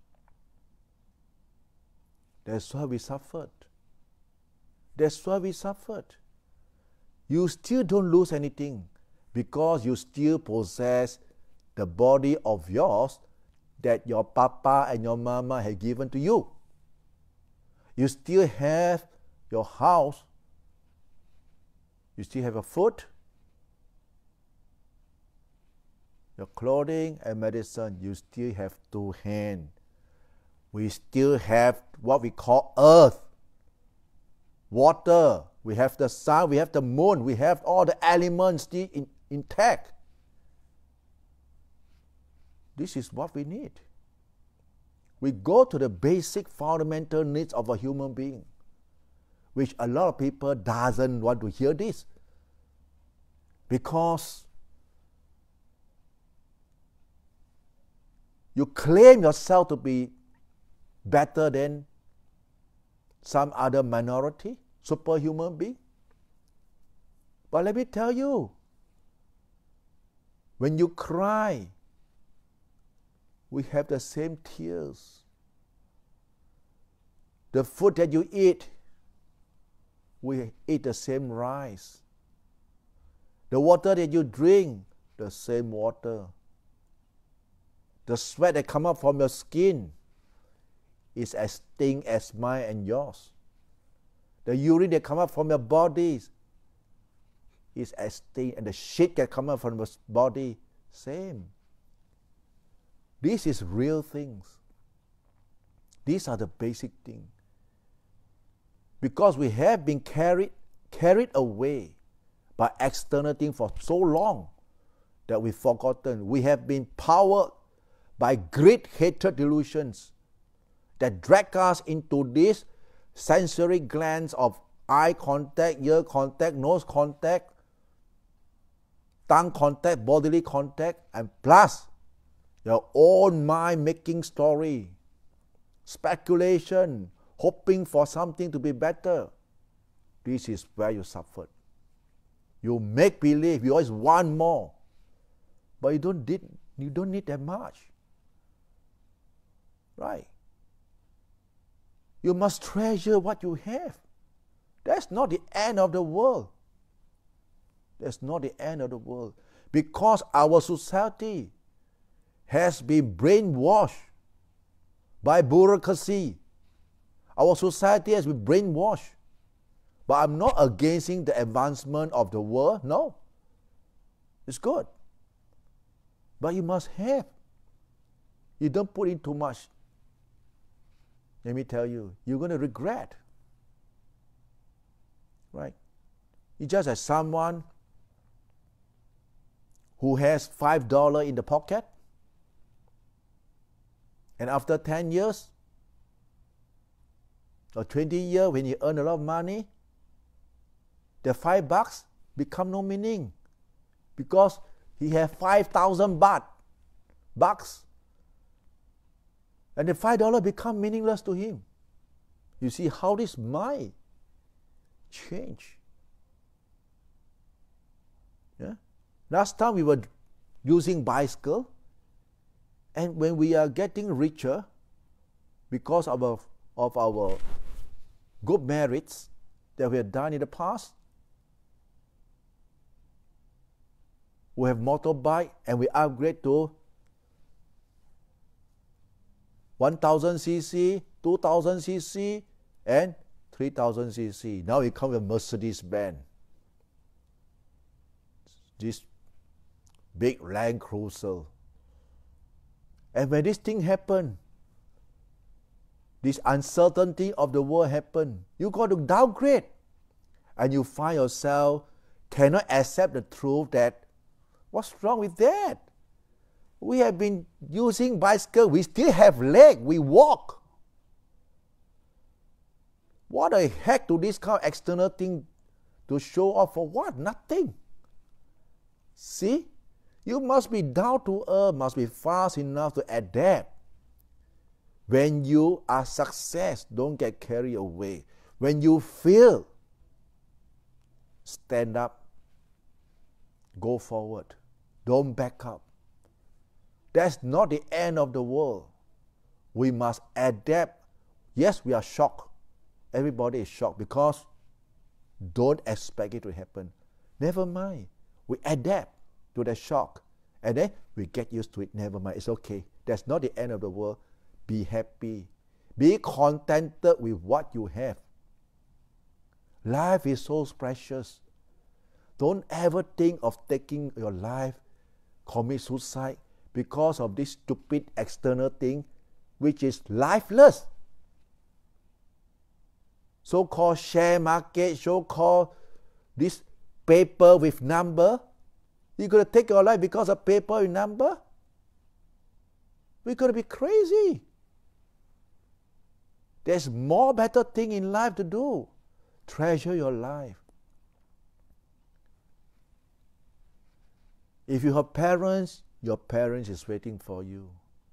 That's why we suffered. That's why we suffered. You still don't lose anything because you still possess the body of yours that your papa and your mama have given to you. You still have your house. You still have your food, your clothing and medicine. You still have 2 hands. We still have what we call earth, water. We have the sun, we have the moon, we have all the elements still intact. This is what we need. We go to the basic fundamental needs of a human being, which a lot of people doesn't want to hear this. Because you claim yourself to be better than some other minority, superhuman being. But let me tell you, when you cry, we have the same tears. The food that you eat, we eat the same rice. The water that you drink, the same water. The sweat that comes up from your skin is as thin as mine and yours. The urine that comes up from your body is as thin, and the shit that comes up from your body, same. This is real things. These are the basic things. Because we have been carried away by external things for so long that we've forgotten. We have been powered by great hatred delusions that drag us into this sensory glands of eye contact, ear contact, nose contact, tongue contact, bodily contact, and plus your own mind-making story, speculation, hoping for something to be better. This is where you suffered. You make believe, you always want more, but you don't need that much. Right? You must treasure what you have. That's not the end of the world. That's not the end of the world. Because our society has been brainwashed by bureaucracy. Our society has been brainwashed. But I'm not against the advancement of the world. No. It's good. But you must have. You don't put in too much. Let me tell you, you're going to regret. Right? It's just as someone who has $5 in the pocket, and after 10 years or 20 years, when he earn a lot of money, the $5 become no meaning because he has 5,000 bucks, and the $5 become meaningless to him. You see how this mind change. Yeah? Last time we were using bicycle, and when we are getting richer because of our good merits that we have done in the past, we have motorbike and we upgrade to 1000 cc, 2000 cc, and 3000 cc. Now it comes with Mercedes-Benz, this big Land Cruiser. And when this thing happen, this uncertainty of the world happen, you got to downgrade, and you find yourself cannot accept the truth that what's wrong with that? We have been using bicycle, we still have leg, we walk. What the heck do this kind of external thing to show off for what? Nothing. See? You must be down to earth, must be fast enough to adapt. When you are success, don't get carried away. When you fail, stand up, go forward, don't back up. That's not the end of the world. We must adapt. Yes, we are shocked. Everybody is shocked because don't expect it to happen. Never mind. We adapt to the shock, and then we get used to it. Never mind, it's okay. That's not the end of the world. Be happy. Be contented with what you have. Life is so precious. Don't ever think of taking your life, commit suicide because of this stupid external thing which is lifeless. So-called share market, so-called this paper with number. You're going to take your life because of paper and number? We're going to be crazy. There's more better thing in life to do. Treasure your life. If you have parents, your parents is waiting for you.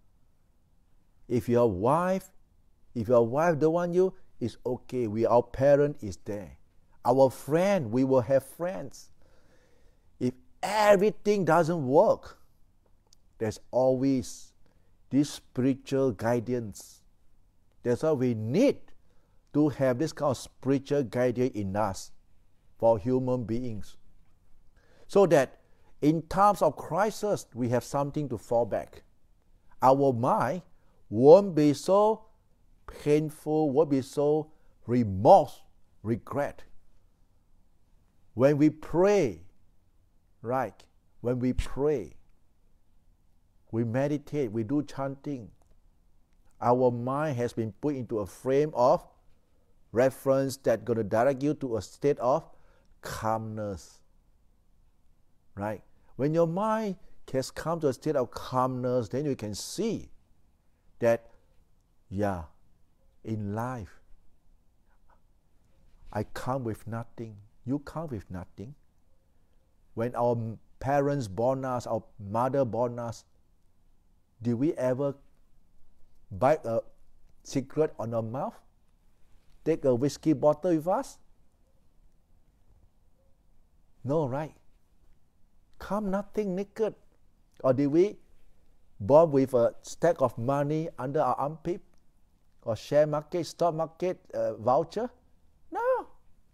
If your wife don't want you, it's okay. Our parent is there. Our friend, we will have friends. If everything doesn't work, there's always this spiritual guidance. That's why we need to have this kind of spiritual guidance in us for human beings, so that in times of crisis, we have something to fall back. Our mind won't be so painful, won't be so remorse, regret. When we pray, right? When we pray, we meditate, we do chanting, our mind has been put into a frame of reference that's going to direct you to a state of calmness. Right? When your mind has come to a state of calmness, then you can see that, yeah, in life, I come with nothing. You come with nothing. When our parents born us, our mother born us, did we ever bite a cigarette on our mouth? Take a whiskey bottle with us? No, right? Come nothing naked. Or did we born with a stack of money under our armpit? Or share market, stock market voucher? No.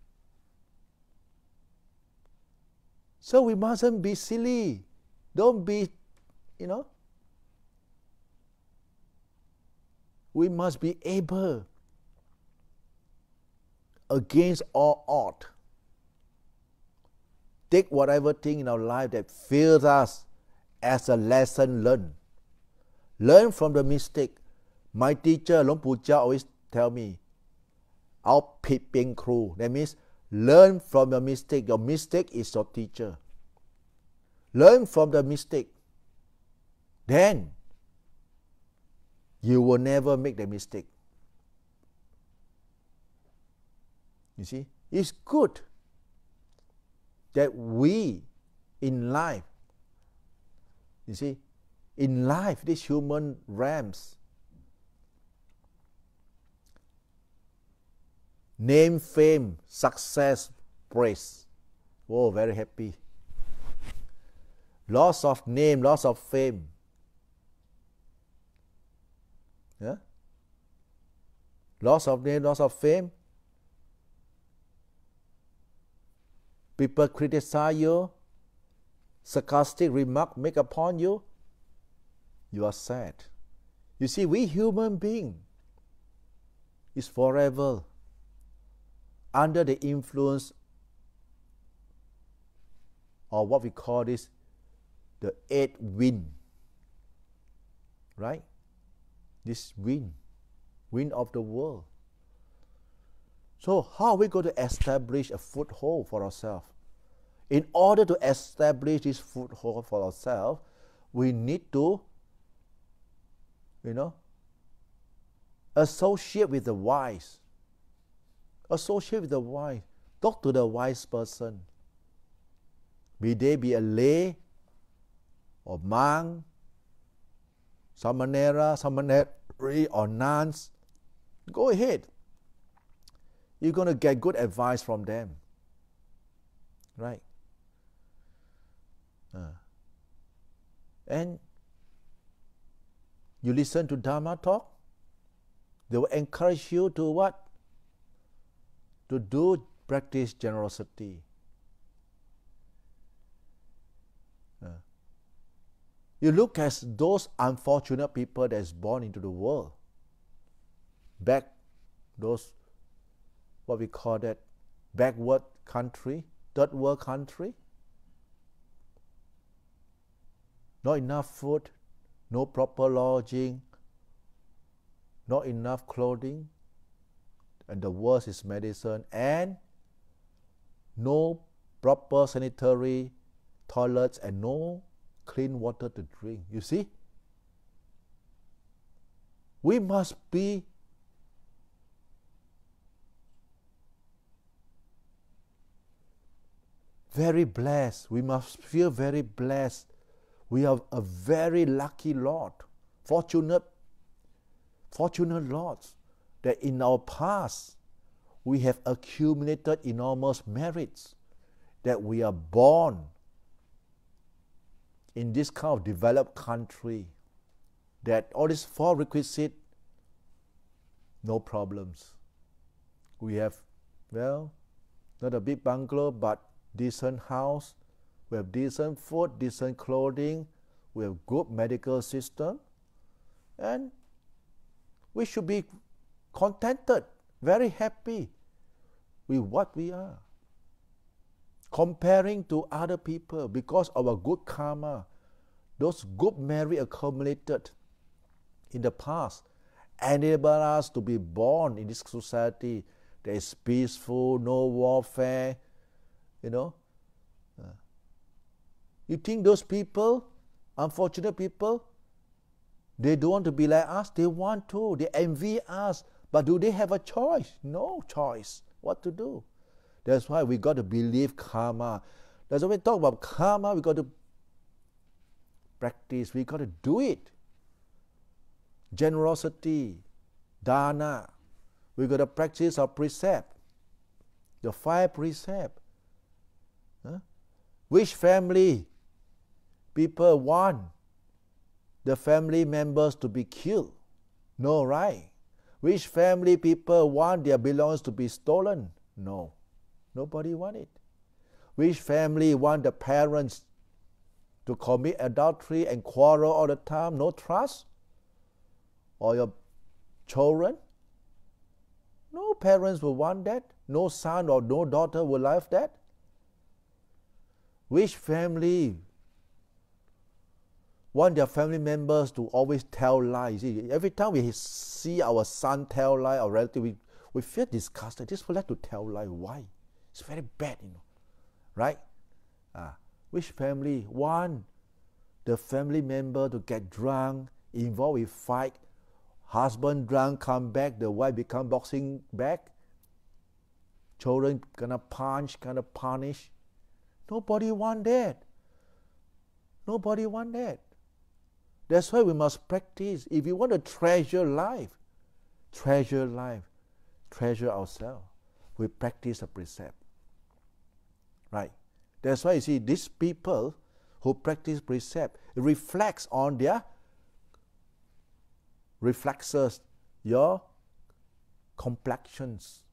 So we mustn't be silly. Don't be, we must be able, against all odds, take whatever thing in our life that fails us as a lesson learned. Learn from the mistake. My teacher, Luang Pu Chia, always tell me, เอาผิดเป็นครู That means learn from your mistake. Your mistake is your teacher. Learn from the mistake. Then you will never make the mistake. You see, it's good that we in life, you see, in life, these human realms, name, fame, success, praise. Oh, very happy. Loss of name, loss of fame. Yeah? Loss of name, loss of fame. People criticize you, sarcastic remark make upon you, you are sad. You see, we human beings is forever under the influence of what we call this, the eighth wind, right? This wind of the world. So how are we going to establish a foothold for ourselves? In order to establish this foothold for ourselves, we need to, associate with the wise. Associate with the wise. Talk to the wise person. Be they be a lay or monk, samaneri or nuns. Go ahead. You're going to get good advice from them. Right? And you listen to Dharma talk, they will encourage you to what? To practice generosity. You look at those unfortunate people that's born into the world, those, what we call that, backward country, third world country. Not enough food, no proper lodging, not enough clothing, and the worst is medicine, and no proper sanitary toilets and no clean water to drink. You see? We must be very blessed. We must feel very blessed. We are a very lucky lot, fortunate lots, that in our past we have accumulated enormous merits, that we are born in this kind of developed country, that all these four requisites, no problems. We have, not a big bungalow, but decent house. We have decent food, decent clothing. We have good medical system. And we should be contented, very happy with what we are. Comparing to other people, because of our good karma, those good merit accumulated in the past enable us to be born in this society that is peaceful, no warfare, You think those people, unfortunate people, they don't want to be like us? They want to. They envy us. But do they have a choice? No choice. What to do? That's why we got to believe karma. That's why we talk about karma. We got to practice. We got to do it. Generosity, dana. We got to practice our precept. The 5 precepts. Which family people want the family members to be killed? No, right? Which family people want their belongings to be stolen? No. Nobody want it. Which family want the parents to commit adultery and quarrel all the time? No trust? Or your children? No parents will want that. No son or no daughter will like that. Which family want their family members to always tell lies? See, every time we see our son tell lies, our relative, we feel disgusted. This fellow like to tell lies. Why? It's very bad, right? Which family want the family member to get drunk, involved with fight, husband drunk, come back, the wife become boxing back, children gonna punch, gonna punish? Nobody want that. Nobody want that. That's why we must practice. If you want to treasure life, treasure ourselves, we practice a precept. Right? That's why you see these people who practice precept, it reflects on their reflexes, your complexions.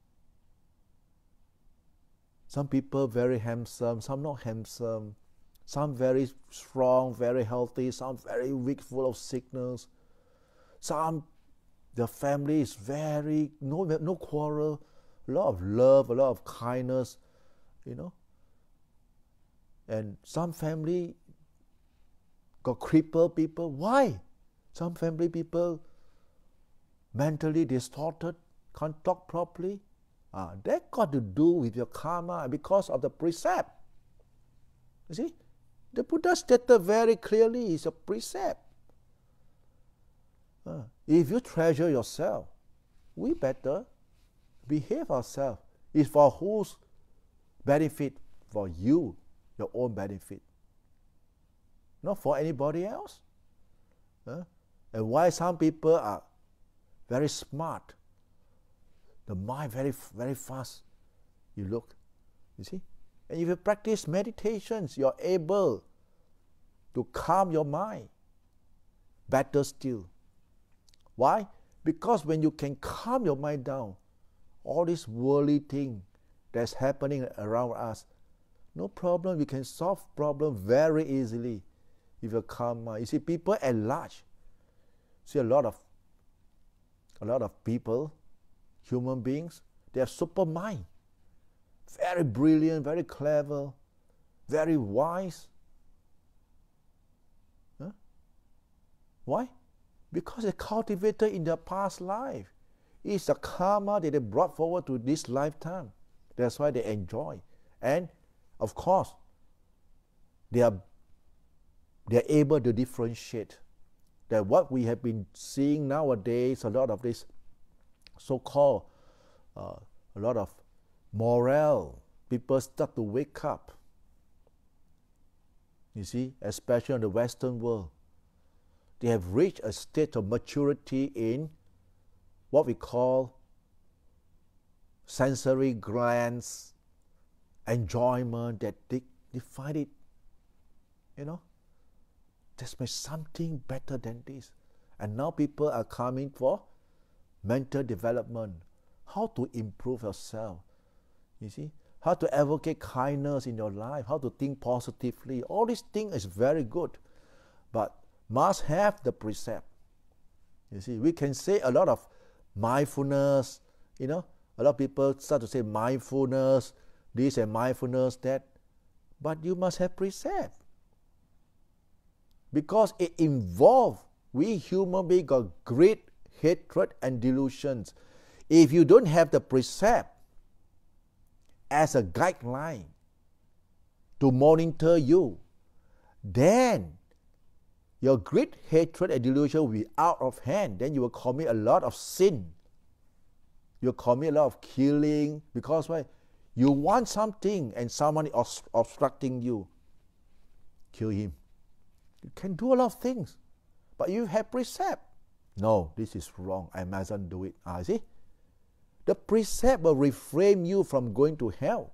Some people very handsome, some not handsome, some very strong, very healthy, some very weak, full of sickness. Some, the family is very, no quarrel, a lot of love, a lot of kindness, you know. And some family got crippled people. Why? Some family people mentally distorted, can't talk properly. That got to do with your karma because of the precept. You see? The Buddha stated very clearly, it's a precept. If you treasure yourself, we better behave ourselves. It's for whose benefit? For you, your own benefit. Not for anybody else. And why some people are very smart, the mind very, very fast. You look, you see? And if you practice meditations, you're able to calm your mind. Better still. Why? Because when you can calm your mind down, all this worldly thing that's happening around us, no problem, you can solve problem very easily if you calm mind. You see, people at large, see a lot of people, human beings, they have super mind. Very brilliant, very clever, very wise. Why? Because they cultivated in their past life. It's the karma that they brought forward to this lifetime. That's why they enjoy. And of course, they are able to differentiate that what we have been seeing nowadays, a lot of this so-called, a lot of morale, people start to wake up. You see, especially in the Western world, they have reached a state of maturity in what we call sensory glands, enjoyment, that they find it, you know, there's something better than this. And now people are coming for mental development, how to improve yourself, you see, how to advocate kindness in your life, how to think positively. All these things is very good, but must have the precept. You see, we can say a lot of mindfulness, you know, a lot of people start to say mindfulness, this and mindfulness that, but you must have precept. Because it involves, we human beings got great hatred and delusions. If you don't have the precept as a guideline to monitor you, then your great hatred and delusion will be out of hand. Then you will commit a lot of sin. You'll commit a lot of killing. Because why? You want something and someone is obstructing you. Kill him. You can do a lot of things. But you have precept. No, this is wrong. I mustn't do it. See? The precept will refrain you from going to hell.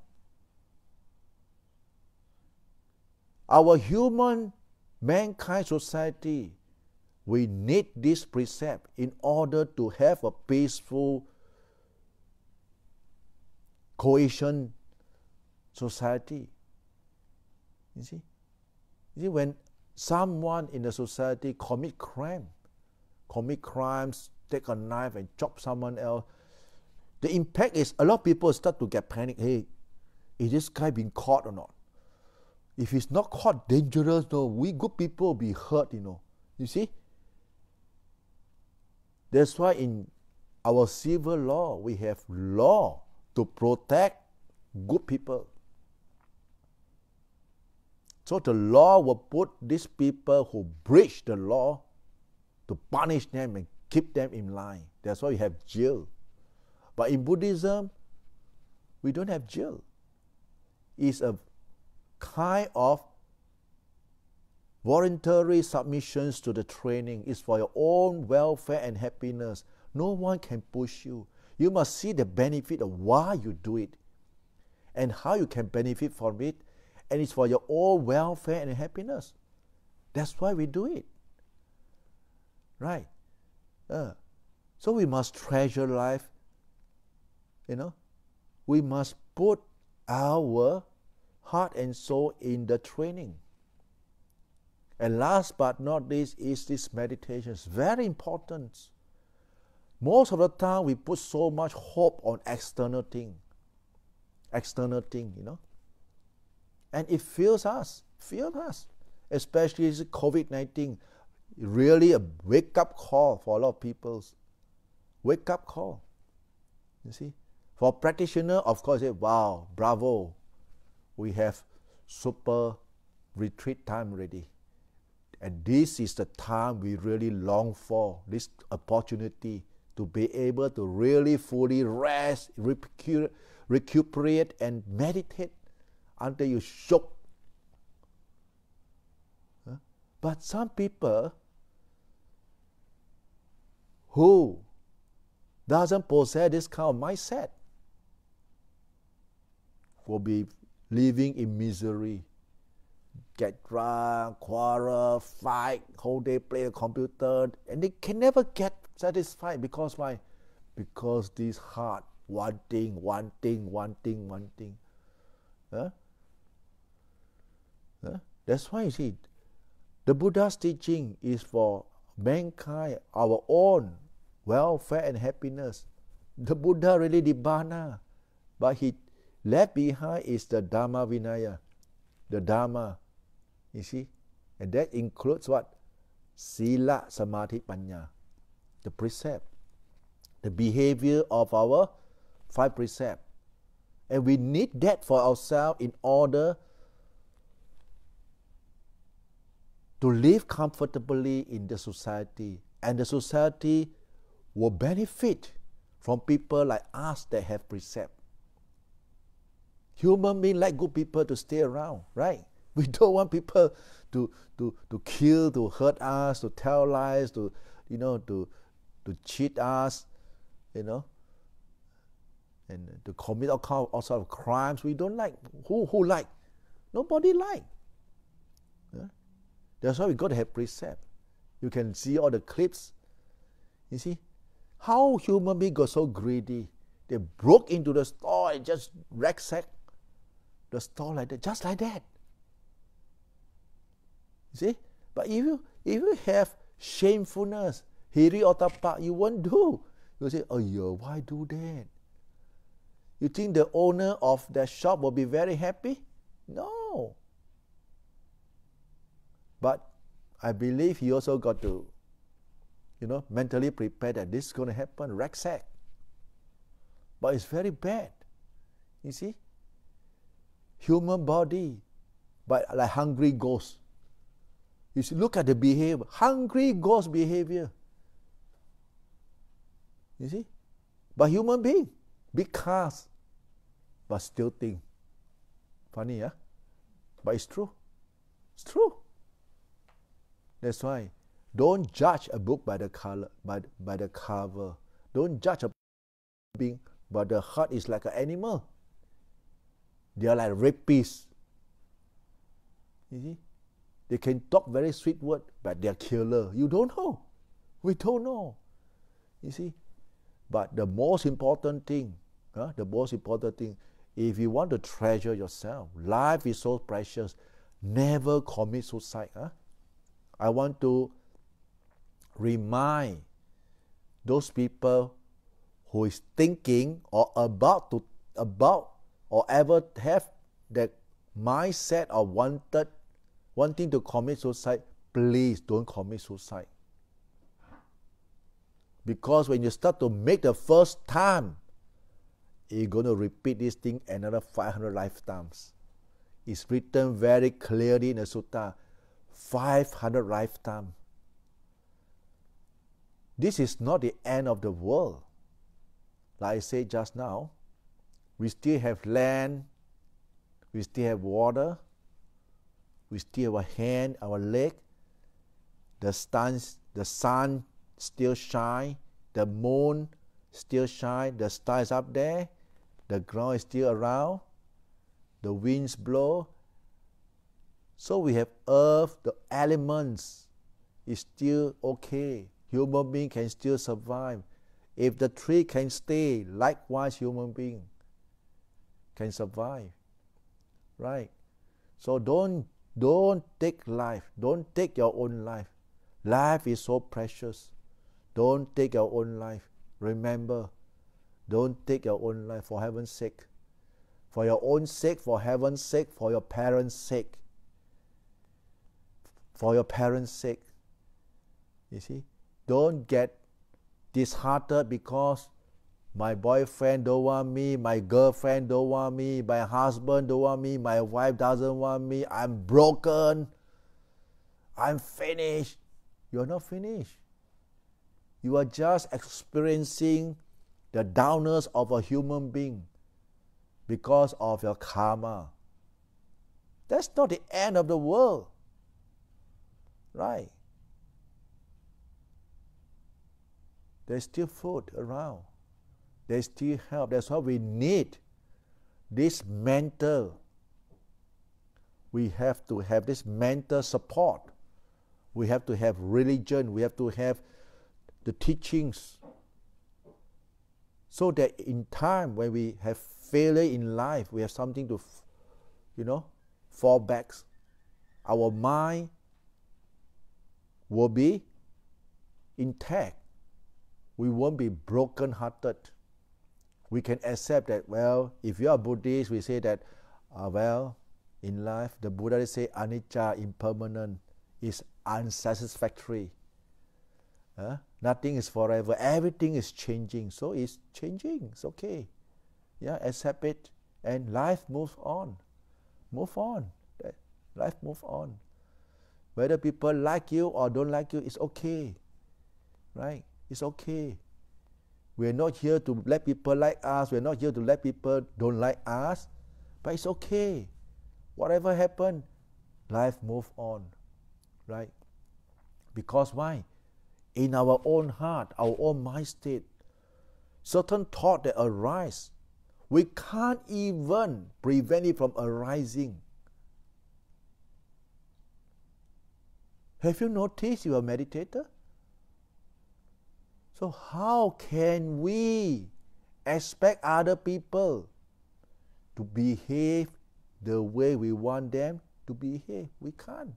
Our human mankind society, we need this precept in order to have a peaceful cohesion society. You see, when someone in the society commit crimes, take a knife and chop someone else, the impact is a lot of people start to get panic. Hey, is this guy being caught or not? If he's not caught, dangerous, no, we good people will be hurt, you know. You see? That's why in our civil law, we have law to protect good people. So the law will put these people who breach the law to punish them and keep them in line. That's why we have jail. But in Buddhism, we don't have jail. It's a kind of voluntary submissions to the training. It's for your own welfare and happiness. No one can push you. You must see the benefit of why you do it and how you can benefit from it. And it's for your own welfare and happiness. That's why we do it. Right? So we must treasure life. We must put our heart and soul in the training. And last but not least is this meditation. It's very important. Most of the time we put so much hope on external thing. And it fails us. Especially COVID-19. Really a wake-up call for a lot of people. Wake-up call. You see? For practitioner, of course, say, wow, bravo. We have super retreat time ready. And this is the time we really long for, this opportunity to be able to really fully rest, recuperate, and meditate until you shock. But some people who doesn't possess this kind of mindset will be living in misery, get drunk, quarrel, fight, whole day play the computer, and they can never get satisfied. Because why? Because this heart wanting. That's why you see, the Buddha's teaching is for mankind, our own welfare and happiness. The Buddha really nibbana, but he left behind is the Dhamma Vinaya, the Dharma, you see, and that includes what? Sila, Samadhi, Panya, the precept, the behavior of our 5 precepts. And we need that for ourselves in order to live comfortably in the society. And the society will benefit from people like us that have precept. Human beings like good people to stay around, right? We don't want people to kill, to hurt us, to tell lies, to cheat us, and to commit all sorts of crimes. We don't like. Who like? Nobody like. That's why we got to have precept. You can see all the clips. You see how human beings got so greedy. They broke into the store and just ransacked the store like that, just like that. You see? But if you have shamefulness, hiri otapa, you won't do. You say, oh yeah, why do that? You think the owner of that shop will be very happy? No. But I believe he also got to, mentally prepare that this is going to happen, ransack. But it's very bad. You see? Human body, but like hungry ghost. You see, look at the behavior. Hungry ghost behavior. You see? But human being, big cars, but still think. Funny, huh? But it's true. It's true. That's why don't judge a book by the color, by the cover. Don't judge a being, but the heart is like an animal. They are like rapists. You see? They can talk very sweet words, but they are killer. You don't know. We don't know. You see? But the most important thing, if you want to treasure yourself, life is so precious, never commit suicide. I want to remind those people who is thinking or about or ever have that mindset of wanting to commit suicide, please don't commit suicide. Because when you start to make the first time, you're going to repeat this thing another 500 lifetimes. is written very clearly in the Sutta, 500 lifetimes. This is not the end of the world. Like I said just now, we still have land, we still have water, we still have a hand, our leg, the sun still shine, the moon still shine, the stars up there, the ground is still around, the winds blow. So we have earth, the elements is still okay. Human being can still survive. If the tree can stay, likewise human being can survive. Right? So don't take life. Don't take your own life. Life is so precious. Don't take your own life. Remember, don't take your own life, for heaven's sake. For your own sake, for heaven's sake, for your parents' sake. For your parents' sake. You see? Don't get disheartened because my boyfriend don't want me, my girlfriend don't want me, my husband don't want me, my wife doesn't want me, I'm broken, I'm finished. You're not finished. You are just experiencing the downers of a human being because of your karma. That's not the end of the world. Right? There's still food around. There's still help. That's why we need this mental. We have to have this mental support. We have to have religion. We have to have the teachings. So that in time when we have failure in life, we have something to, fall back. Our mind will be intact. We won't be broken-hearted. We can accept that, well, if you are Buddhist, we say that, in life, the Buddha say anicca, impermanent, is unsatisfactory. Nothing is forever. Everything is changing. So it's changing. It's okay. Yeah, accept it. And life moves on. Move on. Life moves on. Whether people like you or don't like you, it's okay. Right? It's okay. We're not here to let people like us. We're not here to let people don't like us. But it's okay. Whatever happened, life moves on. Right? Because why? In our own heart, our own mind state, certain thoughts that arise, we can't even prevent it from arising. Have you noticed you are a meditator? So how can we expect other people to behave the way we want them to behave? We can't.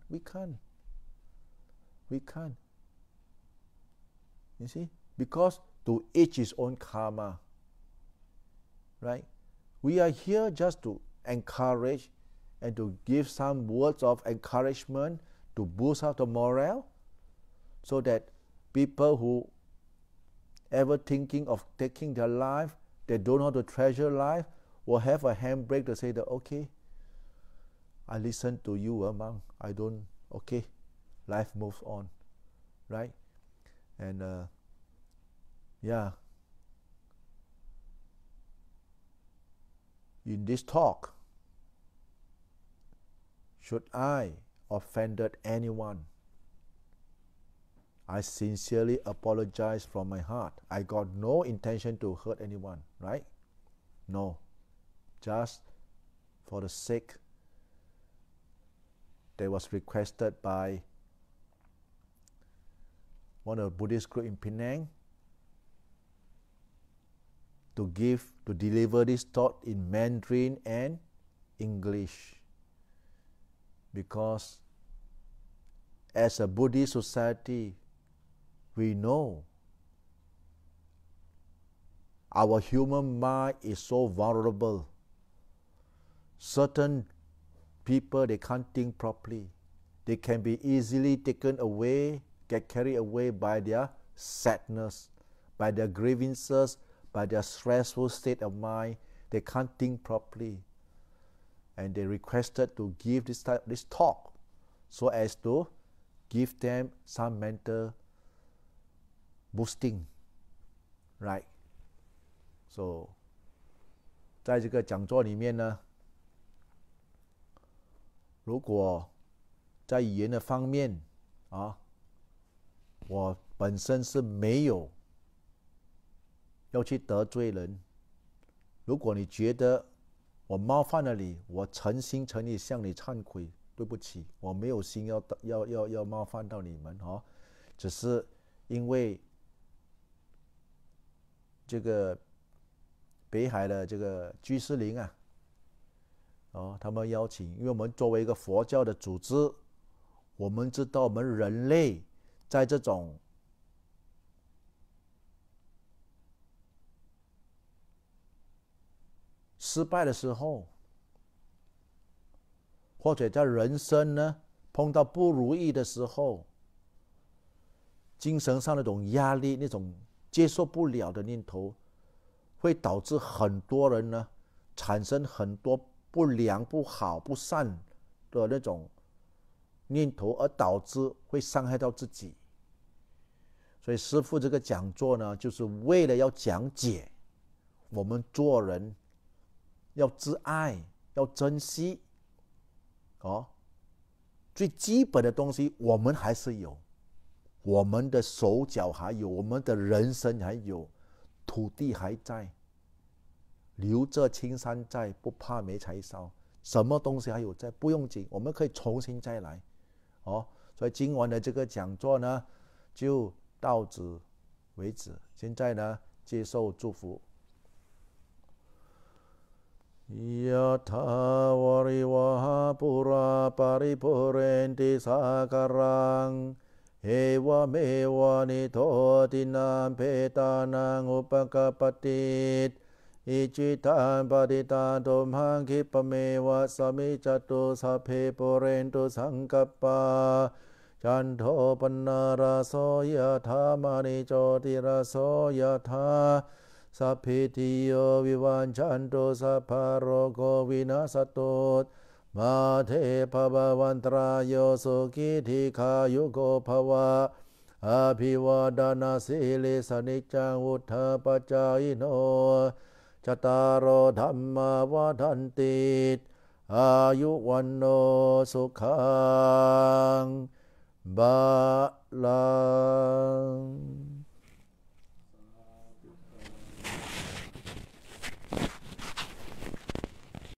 You see? Because to each his own karma. Right? We are here just to encourage and to give some words of encouragement to boost up the morale so that people who ever thinking of taking their life, they don't know how to treasure life, will have a handbrake to say that, okay, I listen to you, monk. Okay, life moves on, right? And in this talk, should I offended anyone, I sincerely apologize from my heart. I got no intention to hurt anyone, right? No. Just for the sake that was requested by one of the Buddhist group in Penang to deliver this thought in Mandarin and English. Because as a Buddhist society, we know our human mind is so vulnerable. Certain people, they can't think properly. They can be easily taken away, get carried away by their sadness, by their grievances, by their stressful state of mind. They can't think properly. and they requested to give this talk so as to give them some mental boosting, right? So 在这个讲座里面呢，如果在语言的方面啊，我本身是没有要去得罪人。如果你觉得我冒犯了你，我诚心诚意向你忏悔，对不起，我没有心要冒犯到你们哦，只是因为这个北海的这个居士林啊，他们邀请，因为我们作为一个佛教的组织，我们知道我们人类在这种失败的时候，或者在人生呢碰到不如意的时候，精神上那种压力，那种接受不了的念头，会导致很多人呢产生很多不良、不好、不善的那种念头，而导致会伤害到自己。所以师父这个讲座呢，就是为了要讲解我们做人要自爱，要珍惜最基本的东西我们还是有，我们的手脚还有，我们的人生还有，土地还在，留着青山在，不怕没柴烧，什么东西还有在，不用紧，我们可以重新再来所以今晚的这个讲座呢就到此为止。现在呢接受祝福。Yatha varivaha pura paripurenti sakarang Ewa mewa nitotinam petanang upakapatit Ichitan patitan tumhang kipamewa samicatu saphe purentu sangkappa Chanto pannaraso yatha manichotiraso yatha Sapitiyo vivanchanto saparogo vinasatot Mate pavavantrayo sukithika yugo phava Abhivadana sili sanicchang uttapacayino Chataro dhamma vadantit Ayuvanno sukhang Balang